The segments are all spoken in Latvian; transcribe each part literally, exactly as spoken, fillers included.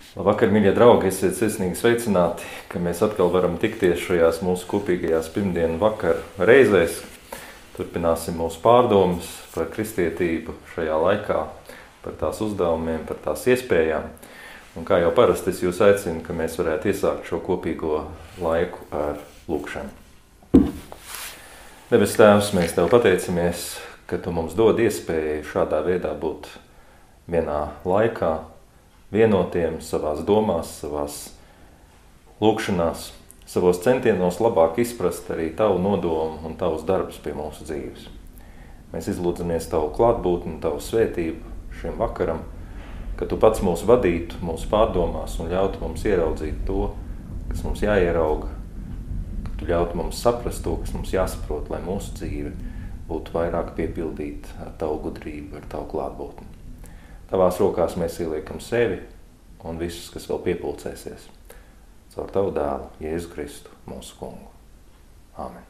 Labvakar, mīļie draugi, esiet sirsnīgi sveicināti, ka mēs atkal varam tikties šajās mūsu kopīgajās pirmdienu vakar reizēs. Turpināsim mūsu pārdomas par kristietību šajā laikā, par tās uzdevumiem, par tās iespējām. Un kā jau parasti es jūs aicinu, ka mēs varētu iesākt šo kopīgo laiku ar lūkšanu. Debes Tēvs, mēs Tev pateicamies, ka Tu mums dod iespēju šādā veidā būt vienā laikā, vienotiem savās domās, savās lūkšanās, savos centienos labāk izprast arī Tavu nodomu un Tavus darbus pie mūsu dzīves. Mēs izlūdzamies Tavu klātbūtni, Tavu svētību šim vakaram, ka Tu pats mūs vadītu, mūsu pārdomās un ļautu mums ieraudzīt to, kas mums jāierauga, ka Tu ļautu mums saprast to, kas mums jāsaprot, lai mūsu dzīve būtu vairāk piepildīta ar Tavu gudrību, ar Tavu klātbūtni. Tavās rokās mēs ieliekam sevi un visus, kas vēl piepulcēsies. Caur Tavu dēlu, Jēzu Kristu, mūsu kungu. Āmen.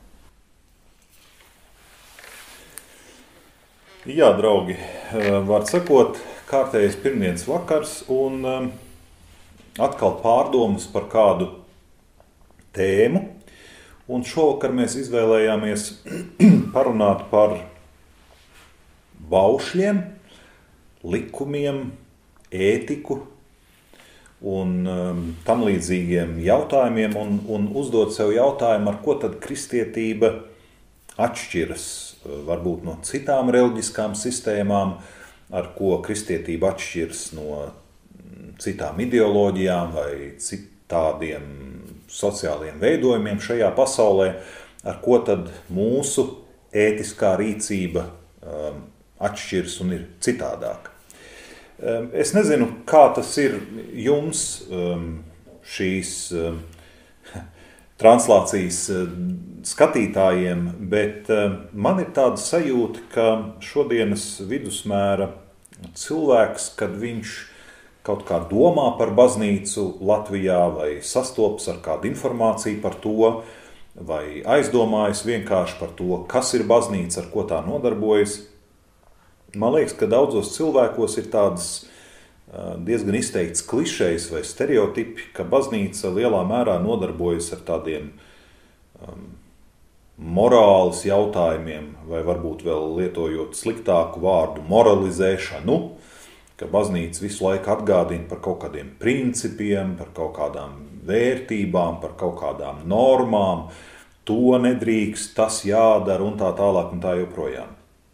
Jā, draugi, var sakot, kārtējais pirmdienas vakars un atkal pārdomas par kādu tēmu. Un šovakar mēs izvēlējāmies parunāt par baušļiem, likumiem, ētiku un um, tam līdzīgiem jautājumiem un, un uzdot sev jautājumu, ar ko tad kristietība atšķiras varbūt no citām reliģiskām sistēmām, ar ko kristietība atšķiras no citām ideoloģijām vai citādiem sociāliem veidojumiem šajā pasaulē, ar ko tad mūsu ētiskā rīcība um, atšķirs un ir citādāk. Es nezinu, kā tas ir jums šīs translācijas skatītājiem, bet man ir tāda sajūta, ka šodienas vidusmēra cilvēks, kad viņš kaut kā domā par baznīcu Latvijā vai sastopas ar kādu informāciju par to, vai aizdomājas vienkārši par to, kas ir baznīca, ar ko tā nodarbojas. Man liekas, ka daudzos cilvēkos ir tādas diezgan izteikts klišejas vai stereotipi, ka baznīca lielā mērā nodarbojas ar tādiem um, morāles jautājumiem, vai varbūt vēl lietojot sliktāku vārdu moralizēšanu, ka baznīca visu laiku atgādina par kaut kādiem principiem, par kaut kādām vērtībām, par kaut kādām normām, to nedrīkst, tas jādara un tā tālāk un tā joprojām.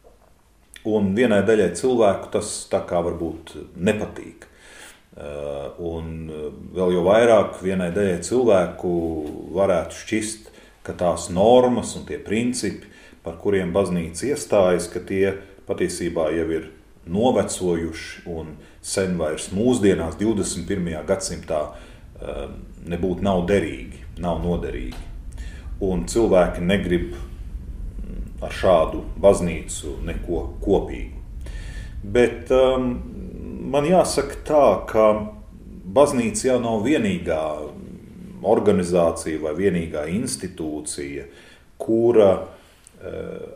Un vienai daļai cilvēku tas tā kā varbūt nepatīk. Un vēl jau vairāk vienai daļai cilvēku varētu šķist, ka tās normas un tie principi, par kuriem baznīca iestājas, ka tie patiesībā jau ir novecojuši un sen vairs mūsdienās divdesmit pirmajā gadsimtā nebūtu nav derīgi, nav noderīgi. Un cilvēki negrib ar šādu baznīcu neko kopīgu. Bet um, man jāsaka tā, ka baznīca jau nav vienīgā organizācija vai vienīgā institūcija, kura uh,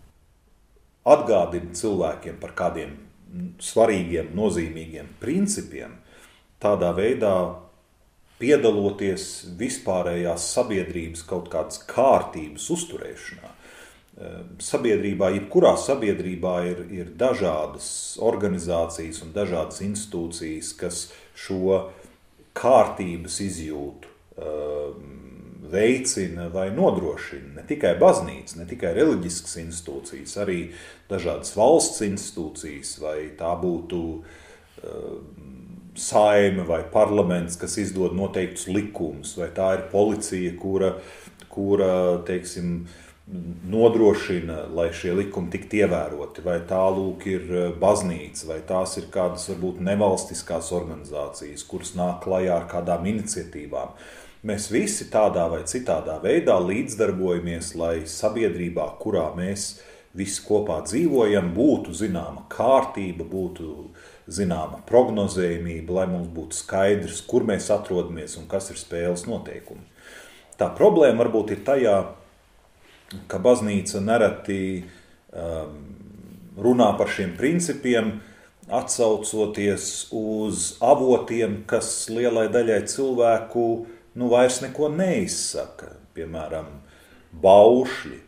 atgādina cilvēkiem par kādiem svarīgiem, nozīmīgiem principiem, tādā veidā piedaloties vispārējās sabiedrības kaut kādas kārtības uzturēšanā. Sabiedrībā, jebkurā sabiedrībā ir, ir dažādas organizācijas un dažādas institūcijas, kas šo kārtības izjūtu uh, veicina vai nodrošina. Ne tikai baznīca, ne tikai reliģiskas institūcijas, arī dažādas valsts institūcijas, vai tā būtu uh, saime vai parlaments, kas izdod noteiktus likumus, vai tā ir policija, kura, kura teiksim, nodrošina, lai šie likumi tiktu ievēroti, vai tā lūk ir baznīca, vai tās ir kādas varbūt nevalstiskās organizācijas, kuras nāk klajā ar kādām iniciatīvām. Mēs visi tādā vai citādā veidā līdzdarbojamies, lai sabiedrībā, kurā mēs visi kopā dzīvojam, būtu zināma kārtība, būtu zināma prognozējumība, lai mums būtu skaidrs, kur mēs atrodamies un kas ir spēles noteikumi. Tā problēma varbūt ir tajā, ka baznīca nereti um, runā par šiem principiem atsaucoties uz avotiem, kas lielai daļai cilvēku nu, vairs neko neizsaka. Piemēram, baušļi,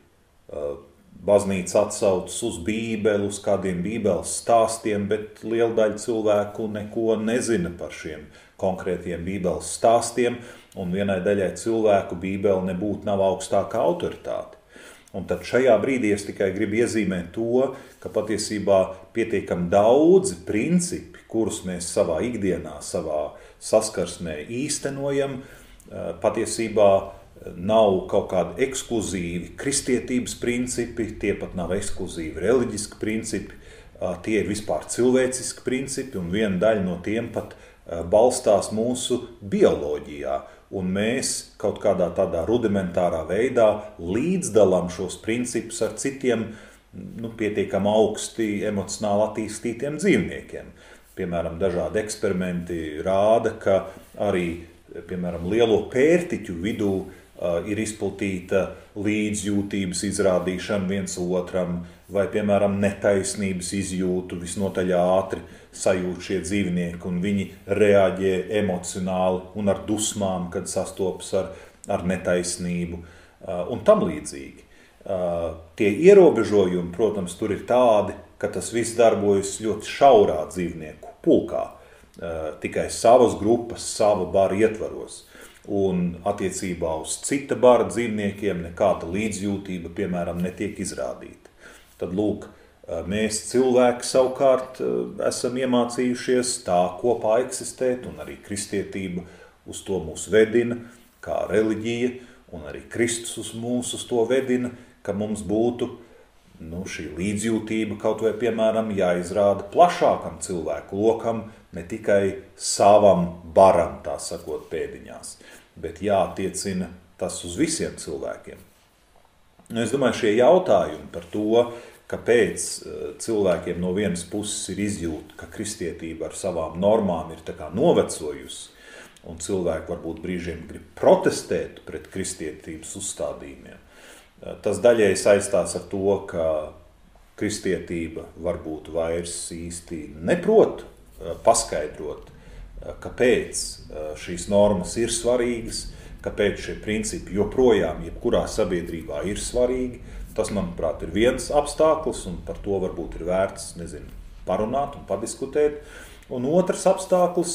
baznīca atsaucas uz Bībeli, uz kādiem Bībeles stāstiem, bet liela daļa cilvēku neko nezina par šiem konkrētiem Bībeles stāstiem, un vienai daļai cilvēku Bībele nebūtu nav augstākā autoritāte. Un tad šajā brīdī es tikai gribu iezīmēt to, ka patiesībā pietiekami daudzi principi, kurus mēs savā ikdienā, savā saskarsmē īstenojam, patiesībā nav kaut kādi ekskluzīvi kristietības principi, tie pat nav ekskluzīvi reliģiski principi, tie ir vispār cilvēciski principi, un viena daļa no tiem pat balstās mūsu bioloģijā, un mēs kaut kādā tādā rudimentārā veidā līdzdalām šos principus ar citiem nu, pietiekami augsti emocionāli attīstītiem dzīvniekiem. Piemēram, dažādi eksperimenti rāda, ka arī, piemēram, lielo pērtiķu vidū ir izplatīta līdzjūtības izrādīšana viens otram, vai, piemēram, netaisnības izjūtu visnotaļ ātri sajūt šie dzīvnieki, un viņi reaģē emocionāli un ar dusmām, kad sastopas ar, ar netaisnību, un tam līdzīgi. Tie ierobežojumi, protams, tur ir tādi, ka tas viss darbojas ļoti šaurā dzīvnieku pulkā, tikai savas grupas, sava bara ietvaros. Un attiecībā uz cita bara dzīvniekiem nekāda līdzjūtība, piemēram, netiek izrādīta. Tad, lūk, mēs cilvēki savukārt esam iemācījušies tā kopā eksistēt, un arī kristietība uz to mūs vedina, kā reliģija, un arī Kristus uz mūs uz to vedina, ka mums būtu nu, šī līdzjūtība kaut vai, piemēram, jāizrāda plašākam cilvēku lokam, ne tikai savam baram, tā sakot, pēdiņās, bet jātiecina tas uz visiem cilvēkiem. Es domāju, šie jautājumi par to, kāpēc cilvēkiem no vienas puses ir izjūta, ka kristietība ar savām normām ir tā kā novecojusi, un cilvēki varbūt brīžiem grib protestēt pret kristietības uzstādījumiem. Tas daļai saistās ar to, ka kristietība varbūt vairs īsti neprot paskaidrot, kāpēc šīs normas ir svarīgas, kāpēc šie principi joprojām jebkurā sabiedrībā ir svarīgi. Tas, manuprāt, ir viens apstākļus, un par to varbūt ir vērts, nezinu, parunāt un padiskutēt. Un otrs apstākļus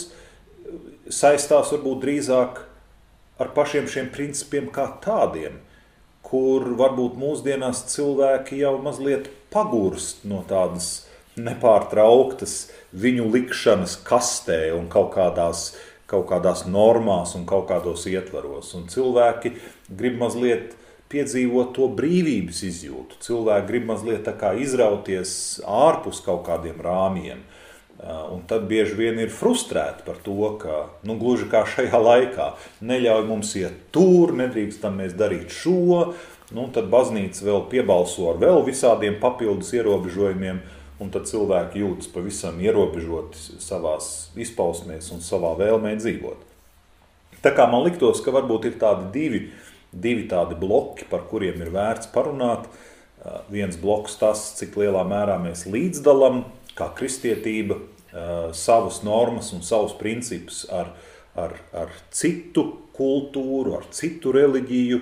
saistās varbūt drīzāk ar pašiem šiem principiem kā tādiem, kur varbūt mūsdienās cilvēki jau mazliet pagurst no tādas nepārtrauktas viņu likšanas kastē un kaut kādās, kaut kādās normās un kaut kādos ietvaros. Un cilvēki grib mazliet piedzīvot to brīvības izjūtu. Cilvēki grib mazliet tā kā izrauties ārpus kaut kādiem rāmjiem. Un tad bieži vien ir frustrēti par to, ka, nu, gluži kā šajā laikā, neļauj mums iet tur, nedrīkstam mēs darīt šo, nu, tad baznīca vēl piebalso ar vēl visādiem papildus ierobežojumiem, un tad cilvēki jūtas pavisam ierobežoti savās izpausmēs un savā vēlmē dzīvot. Tā kā man liktos, ka varbūt ir tādi divi, divi tādi bloki, par kuriem ir vērts parunāt. Viens bloks tas, cik lielā mērā mēs līdzdalam, kā kristietība, savas normas un savus principus ar, ar, ar citu kultūru, ar citu reliģiju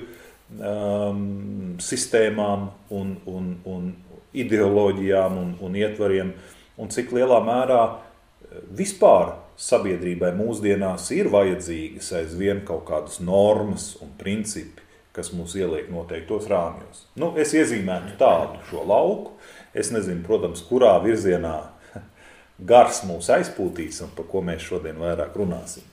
um, sistēmām un, un, un ideoloģijām un, un ietvariem, un cik lielā mērā vispār sabiedrībai mūsdienās ir vajadzīgas aizvien kaut kādas normas un principi, kas mūs ieliek noteiktos rāmjos. Nu, es iezīmētu tādu šo lauku. Es nezinu, protams, kurā virzienā gars mūs aizpūtīs un par ko mēs šodien vairāk runāsim.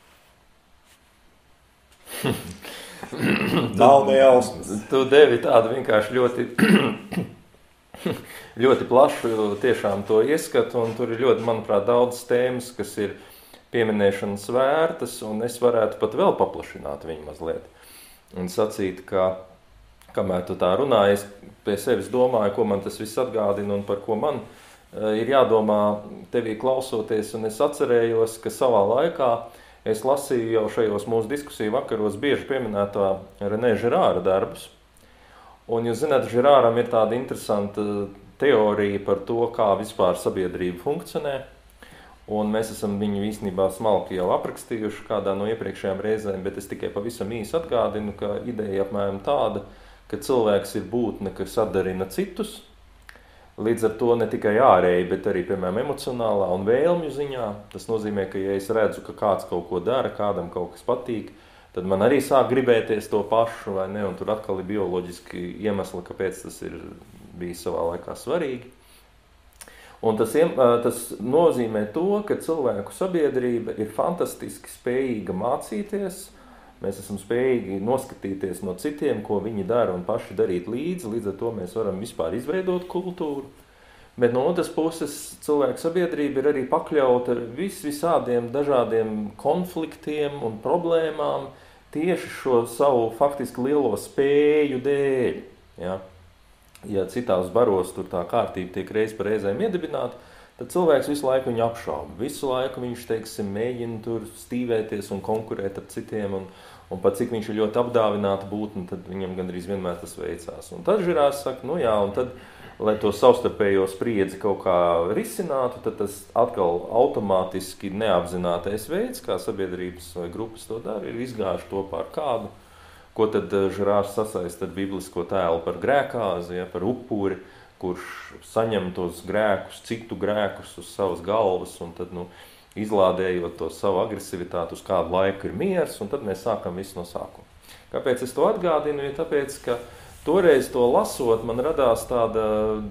Nav nejausmas. Tu devi tādu vienkārši ļoti, ļoti plašu tiešām to ieskatu, un tur ir ļoti, manuprāt, daudz tēmas, kas ir pieminēšanas vērtas, un es varētu pat vēl paplašināt viņu mazliet. Un sacīt, ka, kamēr tu tā runāji, es pie sevis domāju, ko man tas viss atgādina un par ko man ir jādomā tevī klausoties, un es atcerējos, ka savā laikā es lasīju jau šajos mūsu diskusiju vakaros bieži pieminētā Renē Žerāra darbus. Un jūs zināt, Žerāram ir tāda interesanta teorija par to, kā vispār sabiedrība funkcionē. Un mēs esam viņu īstenībā smalki jau aprakstījuši kādā no iepriekšējām reizēm, bet es tikai pavisam īsi atgādinu, ka ideja apmēram tāda, ka cilvēks ir būtne, kas atdarina citus. Līdz ar to ne tikai ārēji, bet arī, piemēram, emocionālā un vēlmju ziņā. Tas nozīmē, ka ja es redzu, ka kāds kaut ko dara, kādam kaut kas patīk, tad man arī sāk gribēties to pašu, vai ne? Un tur atkal ir bioloģiski iemesli, kāpēc tas ir bijis savā laikā svarīgi. Un tas, tas nozīmē to, ka cilvēku sabiedrība ir fantastiski spējīga mācīties. Mēs esam spējīgi noskatīties no citiem, ko viņi dara un paši darīt līdzi. Līdz ar to mēs varam vispār izveidot kultūru. Bet no otras puses cilvēku sabiedrība ir arī pakļauta vis visādiem dažādiem konfliktiem un problēmām tieši šo savu faktiski lielo spēju dēļ. Ja? Ja citās baros tur tā kārtība tiek reiz pa reizēm iedibināta, tad cilvēks visu laiku viņu apšauba. Visu laiku viņš, teiksim, mēģina tur stīvēties un konkurēt ar citiem, un, un pat cik viņš ir ļoti apdāvināta būtne, tad viņam gandrīz vienmēr tas veicās. Un tad žirās saka, nu jā, un tad, lai to savstarpējo spriedzi kaut kā risinātu, tad tas atkal automātiski neapzinātais veids, kā sabiedrības vai grupas to dara, ir izgājuši to pār kādu. Ko tad Žerārs sasaista ar biblisko tēlu par grēkāzi, ja, par upuri, kurš saņem tos grēkus, citu grēkus uz savas galvas, un tad, nu, izlādējot to savu agresivitāti uz kādu laiku ir miers, un tad mēs sākam visu no sākuma. Kāpēc es to atgādinu? Ja tāpēc, ka toreiz to lasot, man radās tāda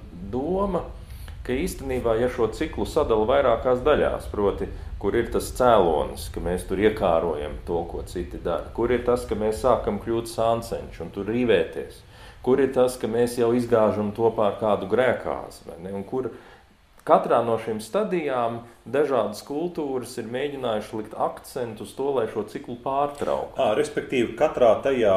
doma, ka īstenībā, ja šo ciklu sadala vairākās daļās, proti, kur ir tas cēlonis, ka mēs tur iekārojam to, ko citi dara, kur ir tas, ka mēs sākam kļūt sāncenši un tur rīvēties, kur ir tas, ka mēs jau izgāžam to pār kādu grēkāzi, vai ne? Un kur katrā no šīm stadijām dažādas kultūras ir mēģinājuši likt akcentu uz to, lai šo ciklu pārtrauktu. À, respektīvi, katrā tajā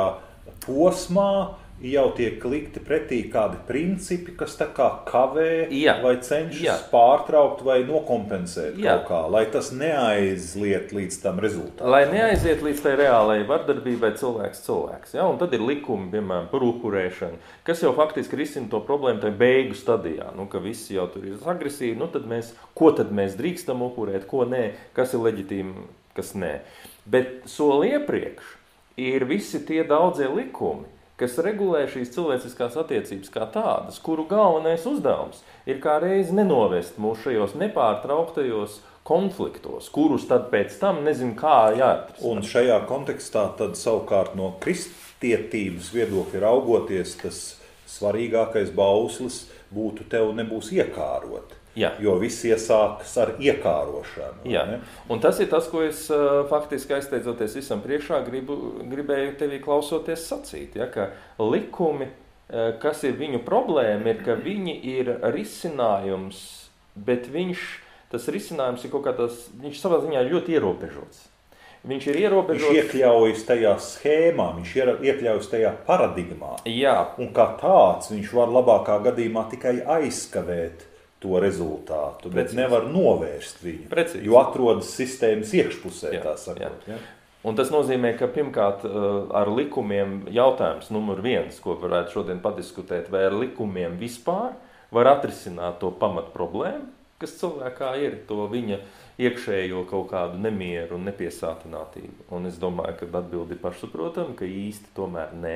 posmā jau tiek likti pretī kādi principi, kas tā kā kavē jā. Vai cenšas jā. Pārtraukt vai nokompensēt jā. Kaut kā, lai tas neaizliet līdz tam rezultātam. Lai neaiziet līdz tai reālajai vardarbībai cilvēks cilvēks. Ja? Un tad ir likumi, piemēram, par upurēšanu, kas jau faktiski risina to problēmu tai beigu stadijā. Nu, ka visi jau tur ir agresīvi, nu tad mēs, ko tad mēs drīkstam upurēt, ko nē, kas ir leģitīmi, kas nē. Bet soli iepriekš ir visi tie daudzie likumi, kas regulē šīs cilvēciskās attiecības kā tādas, kuru galvenais uzdevums ir kā reizi nenovest mūs šajos nepārtrauktajos konfliktos, kurus tad pēc tam nezinu kā jāatrast. Un šajā kontekstā tad savukārt no kristietības viedokļa raugoties, tas svarīgākais bauslis būtu tev nebūs iekārot. Jā. Jo viss iesākas ar iekārošanu. Jā. Ne? Un tas ir tas, ko es uh, faktiski aizteidzoties visam priekšā gribu, gribēju tevī klausoties sacīt. Ja? Ka likumi, uh, kas ir viņu problēma, ir, ka viņi ir risinājums, bet viņš, tas risinājums ir kaut kā tas, viņš savā ziņā ļoti ierobežots. Viņš ir ierobežots. Viņš iekļaujas tajā schēmā, viņš iekļaujas tajā paradigmā. Jā. Un kā tāds viņš var labākā gadījumā tikai aizskavēt to rezultātu, bet Precīzi. Nevar novērst viņu, Precīzi. Jo atrodas sistēmas iekšpusē, jā, tā sakot. Ja? Un tas nozīmē, ka pirmkārt ar likumiem jautājums numur viens, ko varētu šodien padiskutēt, vai ar likumiem vispār var atrisināt to pamat problēmu, kas cilvēkā ir, to viņa iekšējo kaut kādu nemieru un nepiesātinātību. Un es domāju, ka atbildi ir pašsaprotama, ka īsti tomēr nē.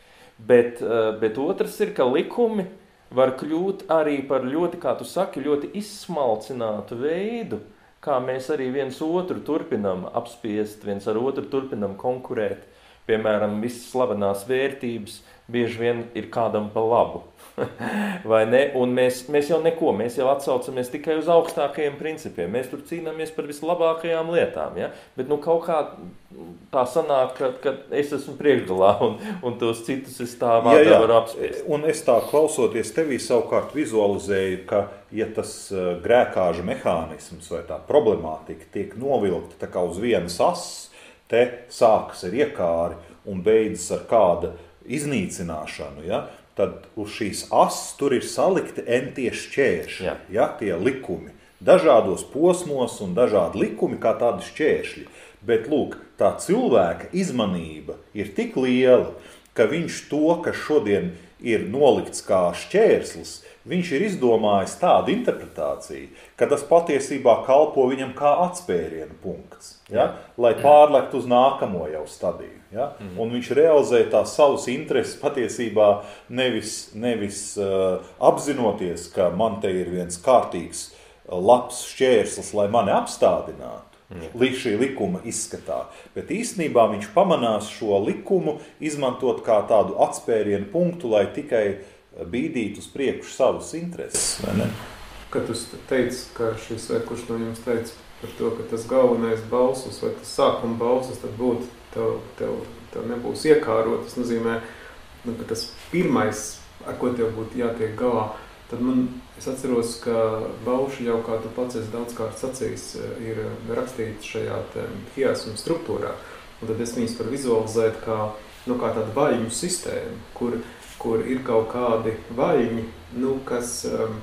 Bet, bet otrs ir, ka likumi var kļūt arī par ļoti, kā tu saki, ļoti izsmalcinātu veidu, kā mēs arī viens otru turpinam apspiest, viens ar otru turpinam konkurēt. Piemēram, visas slavenās vērtības bieži vien ir kādam pa labu. Vai ne? Un mēs, mēs jau neko, mēs jau atsaucamies tikai uz augstākajiem principiem. Mēs tur cīnāmies par vislabākajām lietām. Ja? Bet nu, kaut kā tā sanāk, ka, ka es esmu priekšgalā un, un tos citus es tā vārdā varu apspiest. Un es tā klausoties tevī savukārt vizualizēju, ka ja tas grēkāža mehānisms vai tā problemātika tiek novilkta tā kā uz vienas asas, te sākas ar iekāri un beidzas ar kāda iznīcināšanu, ja? Tad uz šīs asas tur ir salikti entie šķēršļi, ja? Tie likumi. Dažādos posmos un dažādi likumi kā tādi šķēršļi. Bet, lūk, tā cilvēka izmanība ir tik liela, ka viņš to, kas šodien ir nolikts kā šķērslis, viņš ir izdomājis tādu interpretāciju, ka tas patiesībā kalpo viņam kā atspēriena punkts, ja? Lai pārlektu uz nākamo jau stadiju. Ja? Mm. Un viņš realizē tās savus intereses patiesībā nevis, nevis uh, apzinoties, ka man te ir viens kārtīgs uh, labs šķērslis, lai mani apstādinātu. Līdz šī likuma izskatā, bet īstenībā viņš pamanās šo likumu izmantot kā tādu atspērienu punktu, lai tikai bīdītu uz priekšu savus intereses, vai ne? Kad tu teici, ka šis, vai kurš no jums teica par to, ka tas galvenais balsus vai tas sākuma balsus, tad būtu, tev, tev, tev nebūs iekārot, tas nozīmē, nu, ka tas pirmais, ar ko tev būtu jātiek galā, tad man, es atceros, ka bauši jau, kā tu pats esi daudzkārt sacījis, ir rakstīti šajā hiesmu struktūrā. Un tad es viņus var vizualizēt kā, nu, kā tādu vaļņu sistēmu, kur, kur ir kaut kādi vaļņi, nu, kas, um,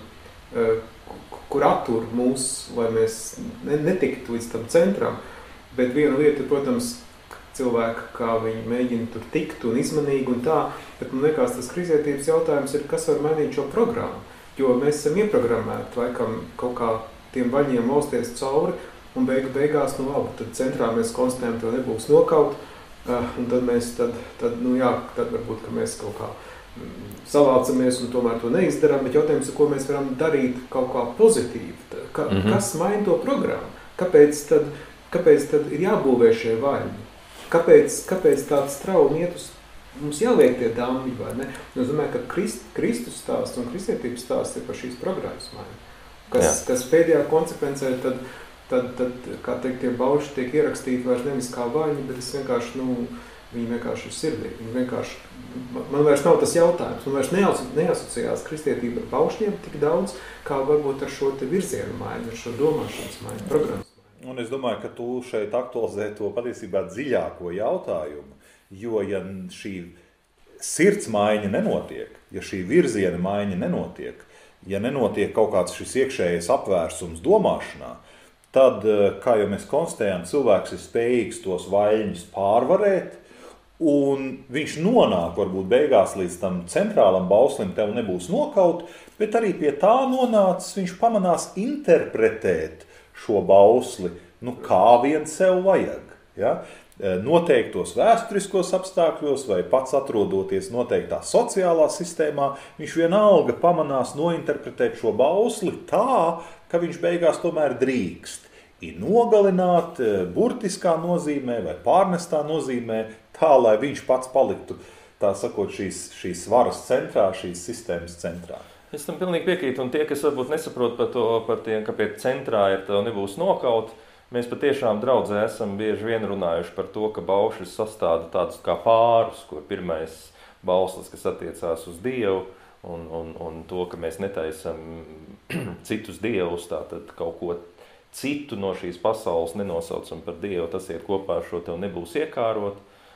uh, kur attur mūs, lai mēs ne, netiktu līdz tam centram. Bet viena lieta ir, protams, cilvēki, kā viņi mēģina tur tikt un izmanīgi un tā, bet man liekas, tas krizietības jautājums ir, kas var mainīt šo programmu. Jo mēs esam ieprogrammēti, laikam, kaut kā tiem vaļņiem lausties cauri, un beigu beigās, nu labi, tad centrā mēs konstatējam, to nebūs nokaut, un tad mēs, tad, tad, nu jā, tad varbūt, ka mēs kaut kā savācamies un tomēr to neizdarām, bet jautājums ir, ko mēs varam darīt kaut kā pozitīvi. Ka, mm-hmm. Kas maina to programmu? Kāpēc tad, kāpēc tad ir jābūvē šie vaļņi? Kāpēc, kāpēc tāds traumi iet uz mums jāliek tie dāmļi, vai ne? Es domāju, ka Krist, Kristus stāsts un kristietības stāsts ir par šīs programmas maiņu. Kas, kas pēdējā konsekvencē, tad, tad, tad, kā teikt, tie bauši tiek ierakstīti vairs nevis kā vaļņi, bet es vienkārši, nu, viņi vienkārši ir sirdī. Viņi vienkārši, man vairs nav tas jautājums, man vairs neasociējās kristietība ar baušņiem tik daudz, kā varbūt ar šo te virzienu maiņu, ar šo domāšanas maiņu, programmas maiņu. Un es domāju, ka tu šeit aktualizē to patiesībā dziļāko jautājumu. Jo, ja šī sirds maiņa nenotiek, ja šī virziena maiņa nenotiek, ja nenotiek kaut kāds šis iekšējais apvērsums domāšanā, tad, kā jau mēs konstatējām, cilvēks ir spējīgs tos vaļņus pārvarēt, un viņš nonāk varbūt beigās līdz tam centrālam bauslim, tev nebūs nokaut, bet arī pie tā nonācis, viņš pamanās interpretēt šo bausli, nu kā vien sev vajag, ja? Noteiktos vēsturiskos apstākļos vai pats atrodoties noteiktā sociālā sistēmā, viņš vienalga pamanās nointerpretēt šo bausli tā, ka viņš beigās tomēr drīkst. Ir nogalināt burtiskā nozīmē vai pārnestā nozīmē tā, lai viņš pats paliktu, tā sakot, šīs, šīs varas centrā, šīs sistēmas centrā. Es tam pilnīgi piekrītu, un tie, kas varbūt nesaprot par to, par tiem, ka pie centrā ir tev nebūs nokaut, mēs patiešām draudzē esam bieži vien runājuši par to, ka baušas sastāda tādus kā pārus, kur pirmais bauslis, kas attiecās uz Dievu, un, un, un to, ka mēs netaisam citus dievus, tātad kaut ko citu no šīs pasaules nenosaucam par Dievu, tas iet kopā ar šo tev nebūs iekārot,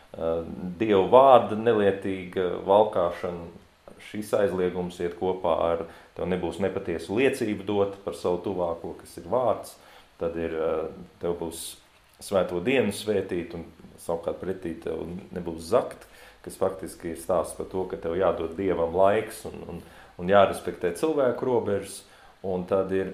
Dievu vārda nelietīga valkāšana, šis aizliegums iet kopā ar tev nebūs nepatiesu liecību dot par savu tuvāko, kas ir vārds, tad ir, tev būs svēto dienu svētīt, un savukārt pretī tev nebūs zakt, kas faktiski ir stāsts par to, ka tev jādod Dievam laiks un, un, un jārespektē cilvēku robežas, un tad ir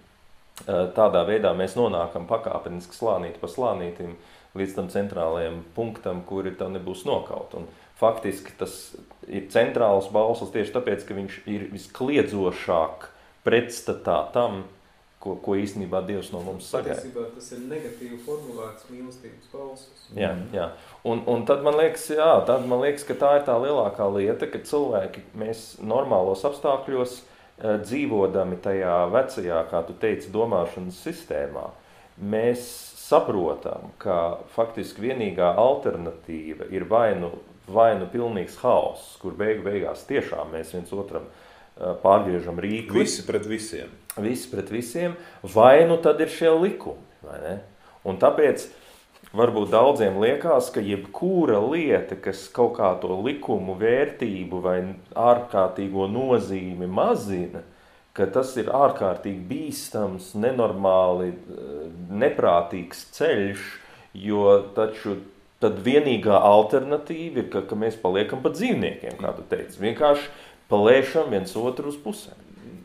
tādā veidā mēs nonākam pakāpeniski slānīt pa slānītim līdz tam centrālajam punktam, kuri tev nebūs nokaut. Un faktiski tas ir centrāls bauslis tieši tāpēc, ka viņš ir viskliedzošāk pretstatā tam, Ko, ko īstenībā Dievs no mums sagaida. Patiesībā tas ir negatīvi formulēts mīlestības balsis. Jā, jā. Un, un tad man liekas, jā, tad man liekas, ka tā ir tā lielākā lieta, ka cilvēki, mēs normālos apstākļos dzīvodami tajā vecajā, kā tu teici, domāšanas sistēmā, mēs saprotam, ka faktiski vienīgā alternatīva ir vai nu, vai nu pilnīgs haoss, kur beigu beigās tiešām mēs viens otram pārgriežam rīku. Visi pret visiem. Visi pret visiem, vai nu tad ir šie likumi, vai ne? Un tāpēc varbūt daudziem liekas, ka jebkura lieta, kas kaut kā to likumu vērtību vai ārkārtīgo nozīmi mazina, ka tas ir ārkārtīgi bīstams, nenormāli, neprātīgs ceļš, jo taču tad vienīgā alternatīva ir, ka, ka mēs paliekam pa dzīvniekiem, kā tu teici, vienkārši palēšam viens otru uz pusēm.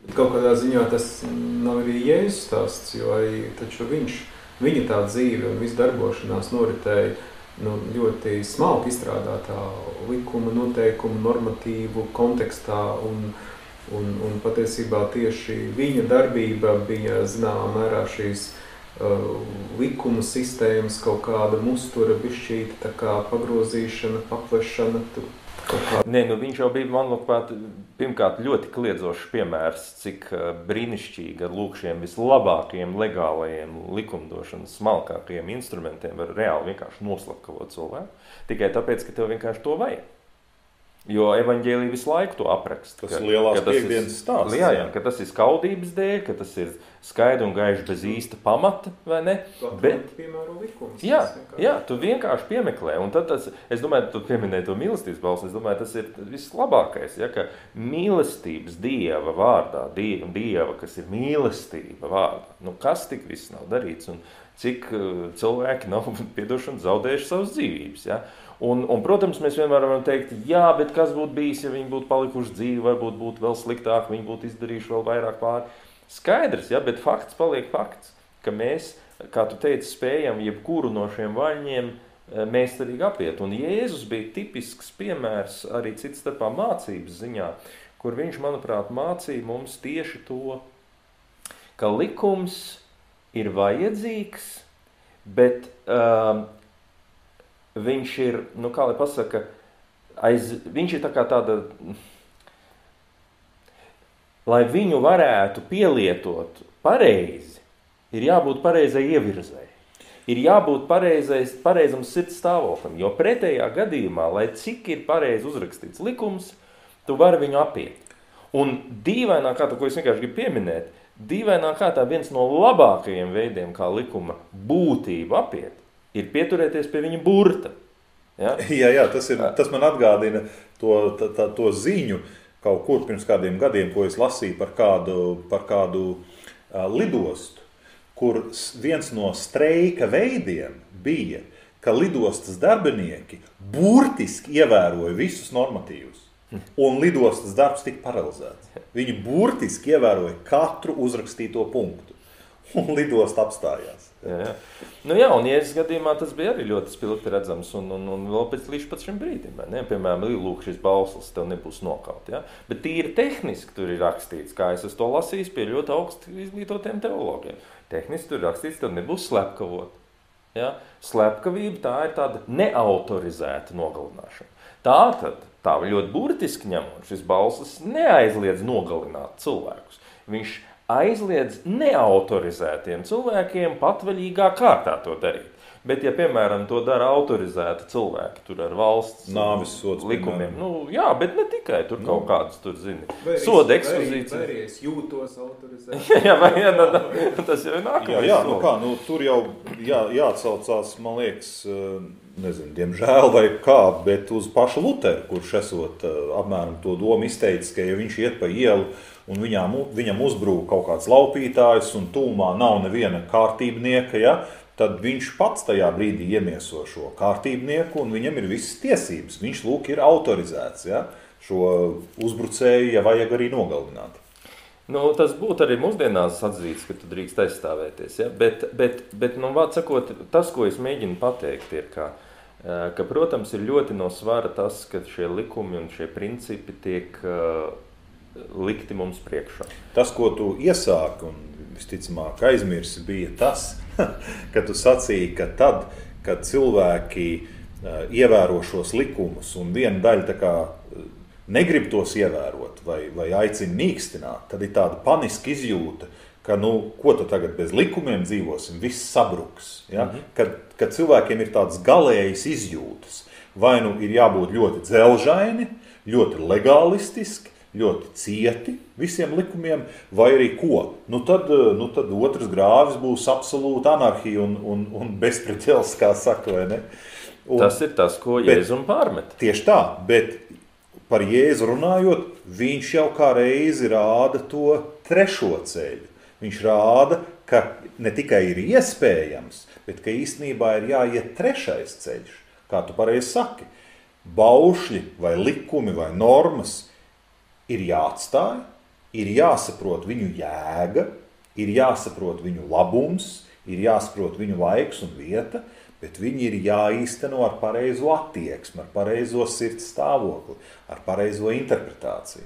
Kaut kādā ziņā tas nav arī Jēzus stāsts, jo arī taču viņš, viņa tā dzīve un viss darbošanās noritēja nu, ļoti smalki izstrādātā likuma, noteikumu, normatīvu kontekstā un, un, un patiesībā tieši viņa darbība bija zināmā mērā šīs uh, likuma sistēmas kaut kāda mustura bišķīta, tā kā pagrozīšana, paplešana. Nē, nu viņš jau bija, manuprāt, pirmkārt ļoti kliedzošs piemērs, cik brīnišķīgi ar lūk šiem vislabākajiem legālajiem likumdošanas smalkākajiem instrumentiem var reāli vienkārši noslapkavot cilvēku. Tikai tāpēc, ka tev vienkārši to vajag. Jo evaņģēlija visu laiku to apraksta. Tas ir lielās piekdienas stāsts. Jā, jā, ka tas ir skaudības dēļ, ka tas ir skaidri un gaiši bez īsta pamata, vai ne? Bet, piemēro likums. Jā, jā, tu vienkārši piemeklē. Un tad tas, es domāju, tu pieminēji to mīlestības balsi, es domāju, tas ir vislabākais, ja, ka mīlestības Dieva vārdā, Dieva, Dieva, kas ir mīlestība vārdā, nu kas tik viss nav darīts un cik cilvēki nav, piedošana, zaudējuši savas dzīvības, ja? Un, un, protams, mēs vienmēr varam teikt, jā, bet kas būtu bijis, ja viņi būtu palikuši dzīvi, varbūt būtu vēl sliktāk, viņi būtu izdarījuši vēl vairāk pāri. Skaidrs, ja, bet fakts paliek fakts, ka mēs, kā tu teici, spējam jebkuru no šiem vaļņiem mēstarīgi apiet. Un Jēzus bija tipisks piemērs arī cits starpā mācības ziņā, kur viņš, manuprāt, mācīja mums tieši to, ka likums ir vajadzīgs, bet uh, viņš ir, nu kā lai pasaka, aiz, viņš ir tā kā tāda, lai viņu varētu pielietot pareizi, ir jābūt pareizai ievirzai, ir jābūt pareizais, pareizam sirds stāvoklim, jo pretējā gadījumā, lai cik ir pareizi uzrakstīts likums, tu vari viņu apiet. Un dīvainā kārtā, ko es vienkārši gribu pieminēt, dīvainā kārtā viens no labākajiem veidiem, kā likuma būtību apiet, ir pieturēties pie viņa burta. Ja? Jā, jā, tas, ir, tas man atgādina to, tā, tā, to ziņu kaut kur pirms kādiem gadiem, ko es lasīju par kādu, par kādu uh, lidostu, kur viens no streika veidiem bija, ka lidostas darbinieki burtiski ievēroja visus normatīvus. Un lidostas darbs tika paralizēts. Viņi burtiski ievēroja katru uzrakstīto punktu. Un lidost apstājās. Jā, jā. Nu jā, un Jēzus gadījumā tas bija arī ļoti spilgti redzams, un, un, un vēl pēc līdz pat šim brīdim, ne? Piemēram, lūk, šis bauslis tev nebūs nokaut, ja? Bet tīri tehniski tur ir rakstīts, kā es esmu to lasījis pie ļoti augsti izglītotiem teologiem. Tehniski tur ir rakstīts, tev nebūs slepkavot. Ja? Slepkavība tā ir tāda neautorizēta nogalināšana. Tā tad, tā ļoti burtiski ņemot, šis bauslis neaizliedz nogalināt cilvēkus. Viņš aizliedz neautorizētiem cilvēkiem patvaļīgā kārtā to darīt. Bet, ja, piemēram, to dara autorizēti cilvēki, tur ar valsts nāves sods likumiem, nu, jā, bet ne tikai, tur nu. Kaut kādas, tur, zini, Vēries, soda ekspozīcija. Vai arī es jūtos autorizēti. jā, jā, vai, jā, no, no, tas jau ir nākamais. Jā, jā, nu kā, nu, tur jau jā, jāatsaucās, man liekas, nezinu, diemžēl vai kā, bet uz pašu Luteru, kurš esot apmēram to domu izteicis, ka ja viņš iet pa ielu, un viņām, viņam uzbrūk kaut kāds laupītājs, un tūmā nav neviena kārtībnieka, ja, tad viņš pats tajā brīdī iemieso šo kārtībnieku, un viņam ir visas tiesības. Viņš, lūk, ir autorizēts, ja, šo uzbrucēju, ja vajag arī nogalināt. Nu, tas būtu arī mūsdienās atzīts, ka tu drīkst aizstāvēties, ja, bet, bet, bet nu, vārds sakot, tas, ko es mēģinu pateikt, ir, ka, ka, protams, ir ļoti no svara tas, ka šie likumi un šie principi tiek likti mums priekšā. Tas, ko tu iesāki un visticamāk aizmirsi, bija tas, ka tu sacīji, ka tad, kad cilvēki ievēro šos likumus un viena daļa tā kā negrib tos ievērot vai, vai aicina mīkstināt, tad ir tāda paniska izjūta, ka, nu, ko tu tagad bez likumiem dzīvosim, viss sabruks. Ja? Mm-hmm. Kad, kad cilvēkiem ir tādas galējas izjūtas, vai nu ir jābūt ļoti dzelžaini, ļoti legalistiski, ļoti cieti visiem likumiem, vai arī ko. Nu tad, nu tad otrs grāvis būs absolūta anarhija un, un, un bezpredēls, kā saka, vai ne? Un, tas ir tas, ko Jēzum pārmet. Tieši tā, bet par Jēzu runājot, viņš jau kā reizi rāda to trešo ceļu. Viņš rāda, ka ne tikai ir iespējams, bet ka īstenībā ir jāiet trešais ceļš. Kā tu pareizi saki, baušļi vai likumi vai normas ir jāatstāj, ir jāsaprot viņu jēga, ir jāsaprot viņu labums, ir jāsaprot viņu laiks un vieta, bet viņi ir jāīsteno ar pareizo attieksmi, ar pareizo sirds stāvokli, ar pareizo interpretāciju.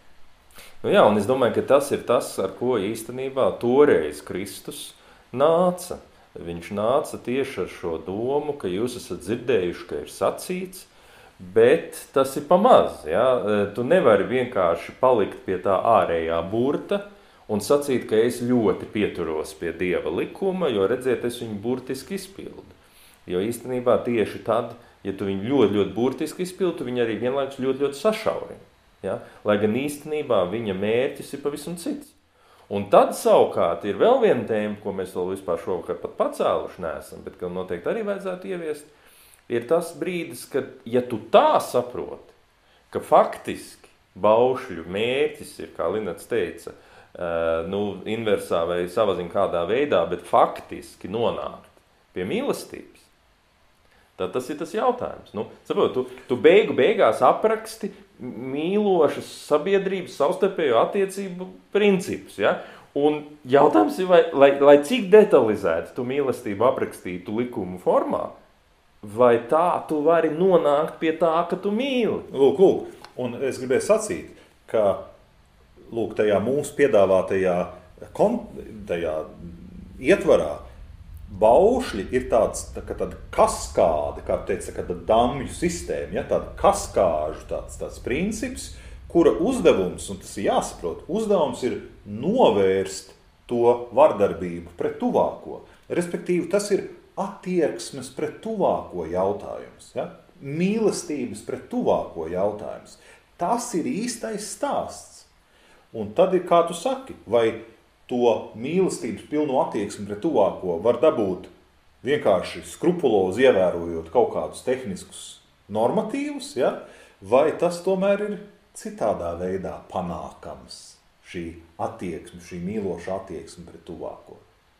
Nu jā, un es domāju, ka tas ir tas, ar ko īstenībā toreiz Kristus nāca. Viņš nāca tieši ar šo domu, ka jūs esat dzirdējuši, ka ir sacīts, bet tas ir pamaz. Ja? Tu nevari vienkārši palikt pie tā ārējā burta un sacīt, ka es ļoti pieturos pie Dieva likuma, jo redziet, es viņu burtiski izpildu. Jo īstenībā tieši tad, ja tu viņu ļoti, ļoti burtiski izpildu, tu viņu arī vienlaikus ļoti, ļoti sašaurini. Ja? Lai gan īstenībā viņa mērķis ir pavisam cits. Un tad savukārt ir vēl viena tēma, ko mēs vēl vispār šovakar pat pacēluši neesam, bet ka noteikti arī vajadzētu ieviest, ir tas brīdis, kad, ja tu tā saproti, ka faktiski baušļu mērķis ir, kā Linets teica, nu, inversā vai savazin kādā veidā, bet faktiski nonākt pie mīlestības, tad tas ir tas jautājums. Nu, saprot, tu, tu beigu beigās apraksti mīlošas sabiedrības savstarpējo attiecību principus. Ja? Un jautājums ir, vai, lai, lai cik detalizēti tu mīlestību aprakstītu likumu formā, vai tā tu vari nonākt pie tā, ka tu mīli. Lūk, lūk. Un es gribēju sacīt, ka lūk, tajā mūsu piedāvātajā tajā ietvarā baušļi ir tāds, tā, tāda kaskāde, kā teica, tāda damju sistēma, ja, tāda kaskāžu tāds, tāds princips, kura uzdevums, un tas ir jāsaprot, uzdevums ir novērst to vardarbību pret tuvāko. Respektīvi, tas ir attieksmes pret tuvāko jautājums, ja, mīlestības pret tuvāko jautājums. Tas ir īstais stāsts. Un tad ir, kā tu saki, vai to mīlestības pilno attieksmi pret tuvāko var dabūt vienkārši skrupulozi ievērojot kaut kādus tehniskus normatīvus, ja? Vai tas tomēr ir citādā veidā panākams, šī attieksme, šī mīloša attieksme pret tuvāko.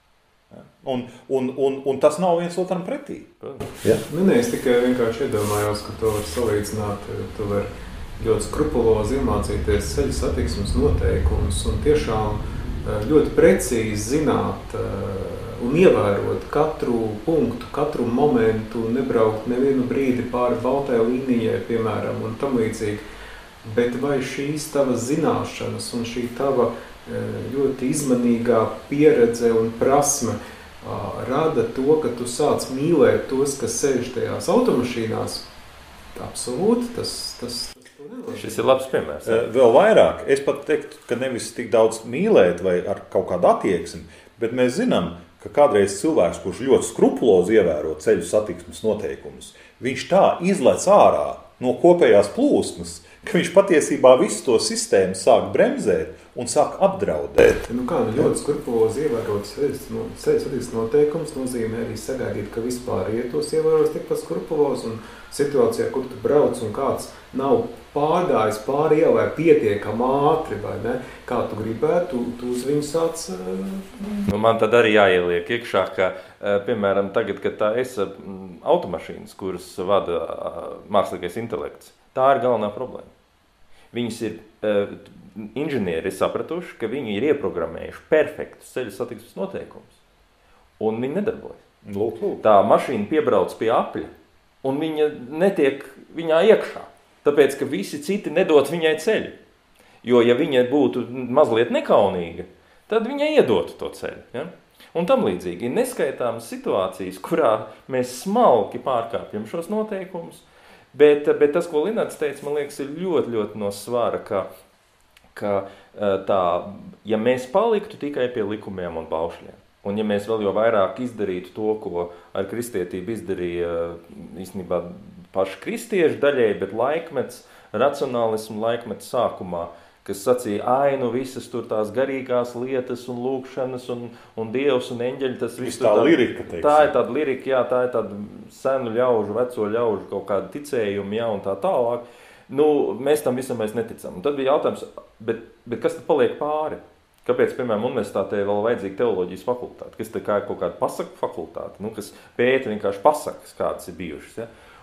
Ja? Un, un, un, un tas nav viens otram pretī. Ja? Nu, ne, es tikai vienkārši iedomājos, ka to var salīdzināt, to var ļoti skrupulozi iemācīties ceļu satiksmes noteikumus un tiešām ļoti precīzi zināt un ievērot katru punktu, katru momentu, nebraukt nevienu brīdi pāri baltai līnijai, piemēram, un tam līdzīgi. Bet vai šīs tavas zināšanas un šī tava ļoti izmanīgā pieredze un prasme rada to, ka tu sāc mīlēt tos, kas sēž tajās automašīnās? Absolūti, tas... tas Šis ir labs piemērs. Ja? Vēl vairāk, es pat teiktu, ka nevis tik daudz mīlēt vai ar kaut kādu attieksmi, bet mēs zinām, ka kādreiz cilvēks, kurš ļoti skrupulozi ievēro ceļu satiksmes noteikumus, viņš tā izlec ārā no kopējās plūsmas, ka viņš patiesībā visu to sistēmu sāk bremzēt un sāk apdraudēt. Nu kā, nu ļoti skrupulozi ievērot ceļu satiksmes noteikumus nozīmē arī sagaidīt, ka vispār ietos ievēros tikpat skrupulozi un situācijā, kur tu brauc un kāds nav pārgājis pāri ielai pietiekami ātri, vai ne? Kā tu gribētu, tu, tu uz viņu sāc... Nu, man tad arī jāieliek iekšā, ka, piemēram, tagad, kad tā esa automašīnas, kuras vada mākslīgais intelekts, tā ir galvenā problēma. Viņas ir, inženieri ir sapratuši, ka viņi ir ieprogrammējuši perfektus ceļu satiksmes noteikumus, un viņi nedarbojas. Lūk, lūk. Tā mašīna piebrauc pie apļa, un viņa netiek viņā iekšā. Tāpēc, ka visi citi nedod viņai ceļu. Jo, ja viņa būtu mazliet nekaunīga, tad viņai iedotu to ceļu. Ja? Un tam līdzīgi ir neskaitāmas situācijas, kurā mēs smalki pārkāpjam šos noteikumus, bet, bet tas, ko Linats teica, man liekas, ir ļoti, ļoti no svara, ka, ka tā, ja mēs paliktu tikai pie likumiem un baušļiem, un ja mēs vēl jau vairāk izdarītu to, ko ar kristietību izdarīja īstenībā paši kristieši daļēji, bet laikmets, racionālismu laikmets sākumā, kas sacīja, ai, nu visas tur tās garīgās lietas un lūkšanas un, un dievs un eņģeļi, tas viss tā, tā lirika, teiksim. Tā ir tāda lirika, jā, tā ir tāda senu ļaužu, veco ļaužu kaut kāda ticējuma, jā, un tā tālāk. Nu, mēs tam visam mēs neticam. Un tad bija jautājums, bet, bet kas tad paliek pāri? Kāpēc, piemēram, universitātē vēl vajadzīga teoloģijas fakultāte, kas tā kā ir kaut kāda pasaku fakultāte, nu, kas pēta vienkārši pasakas, kādas ir bijušas, ja?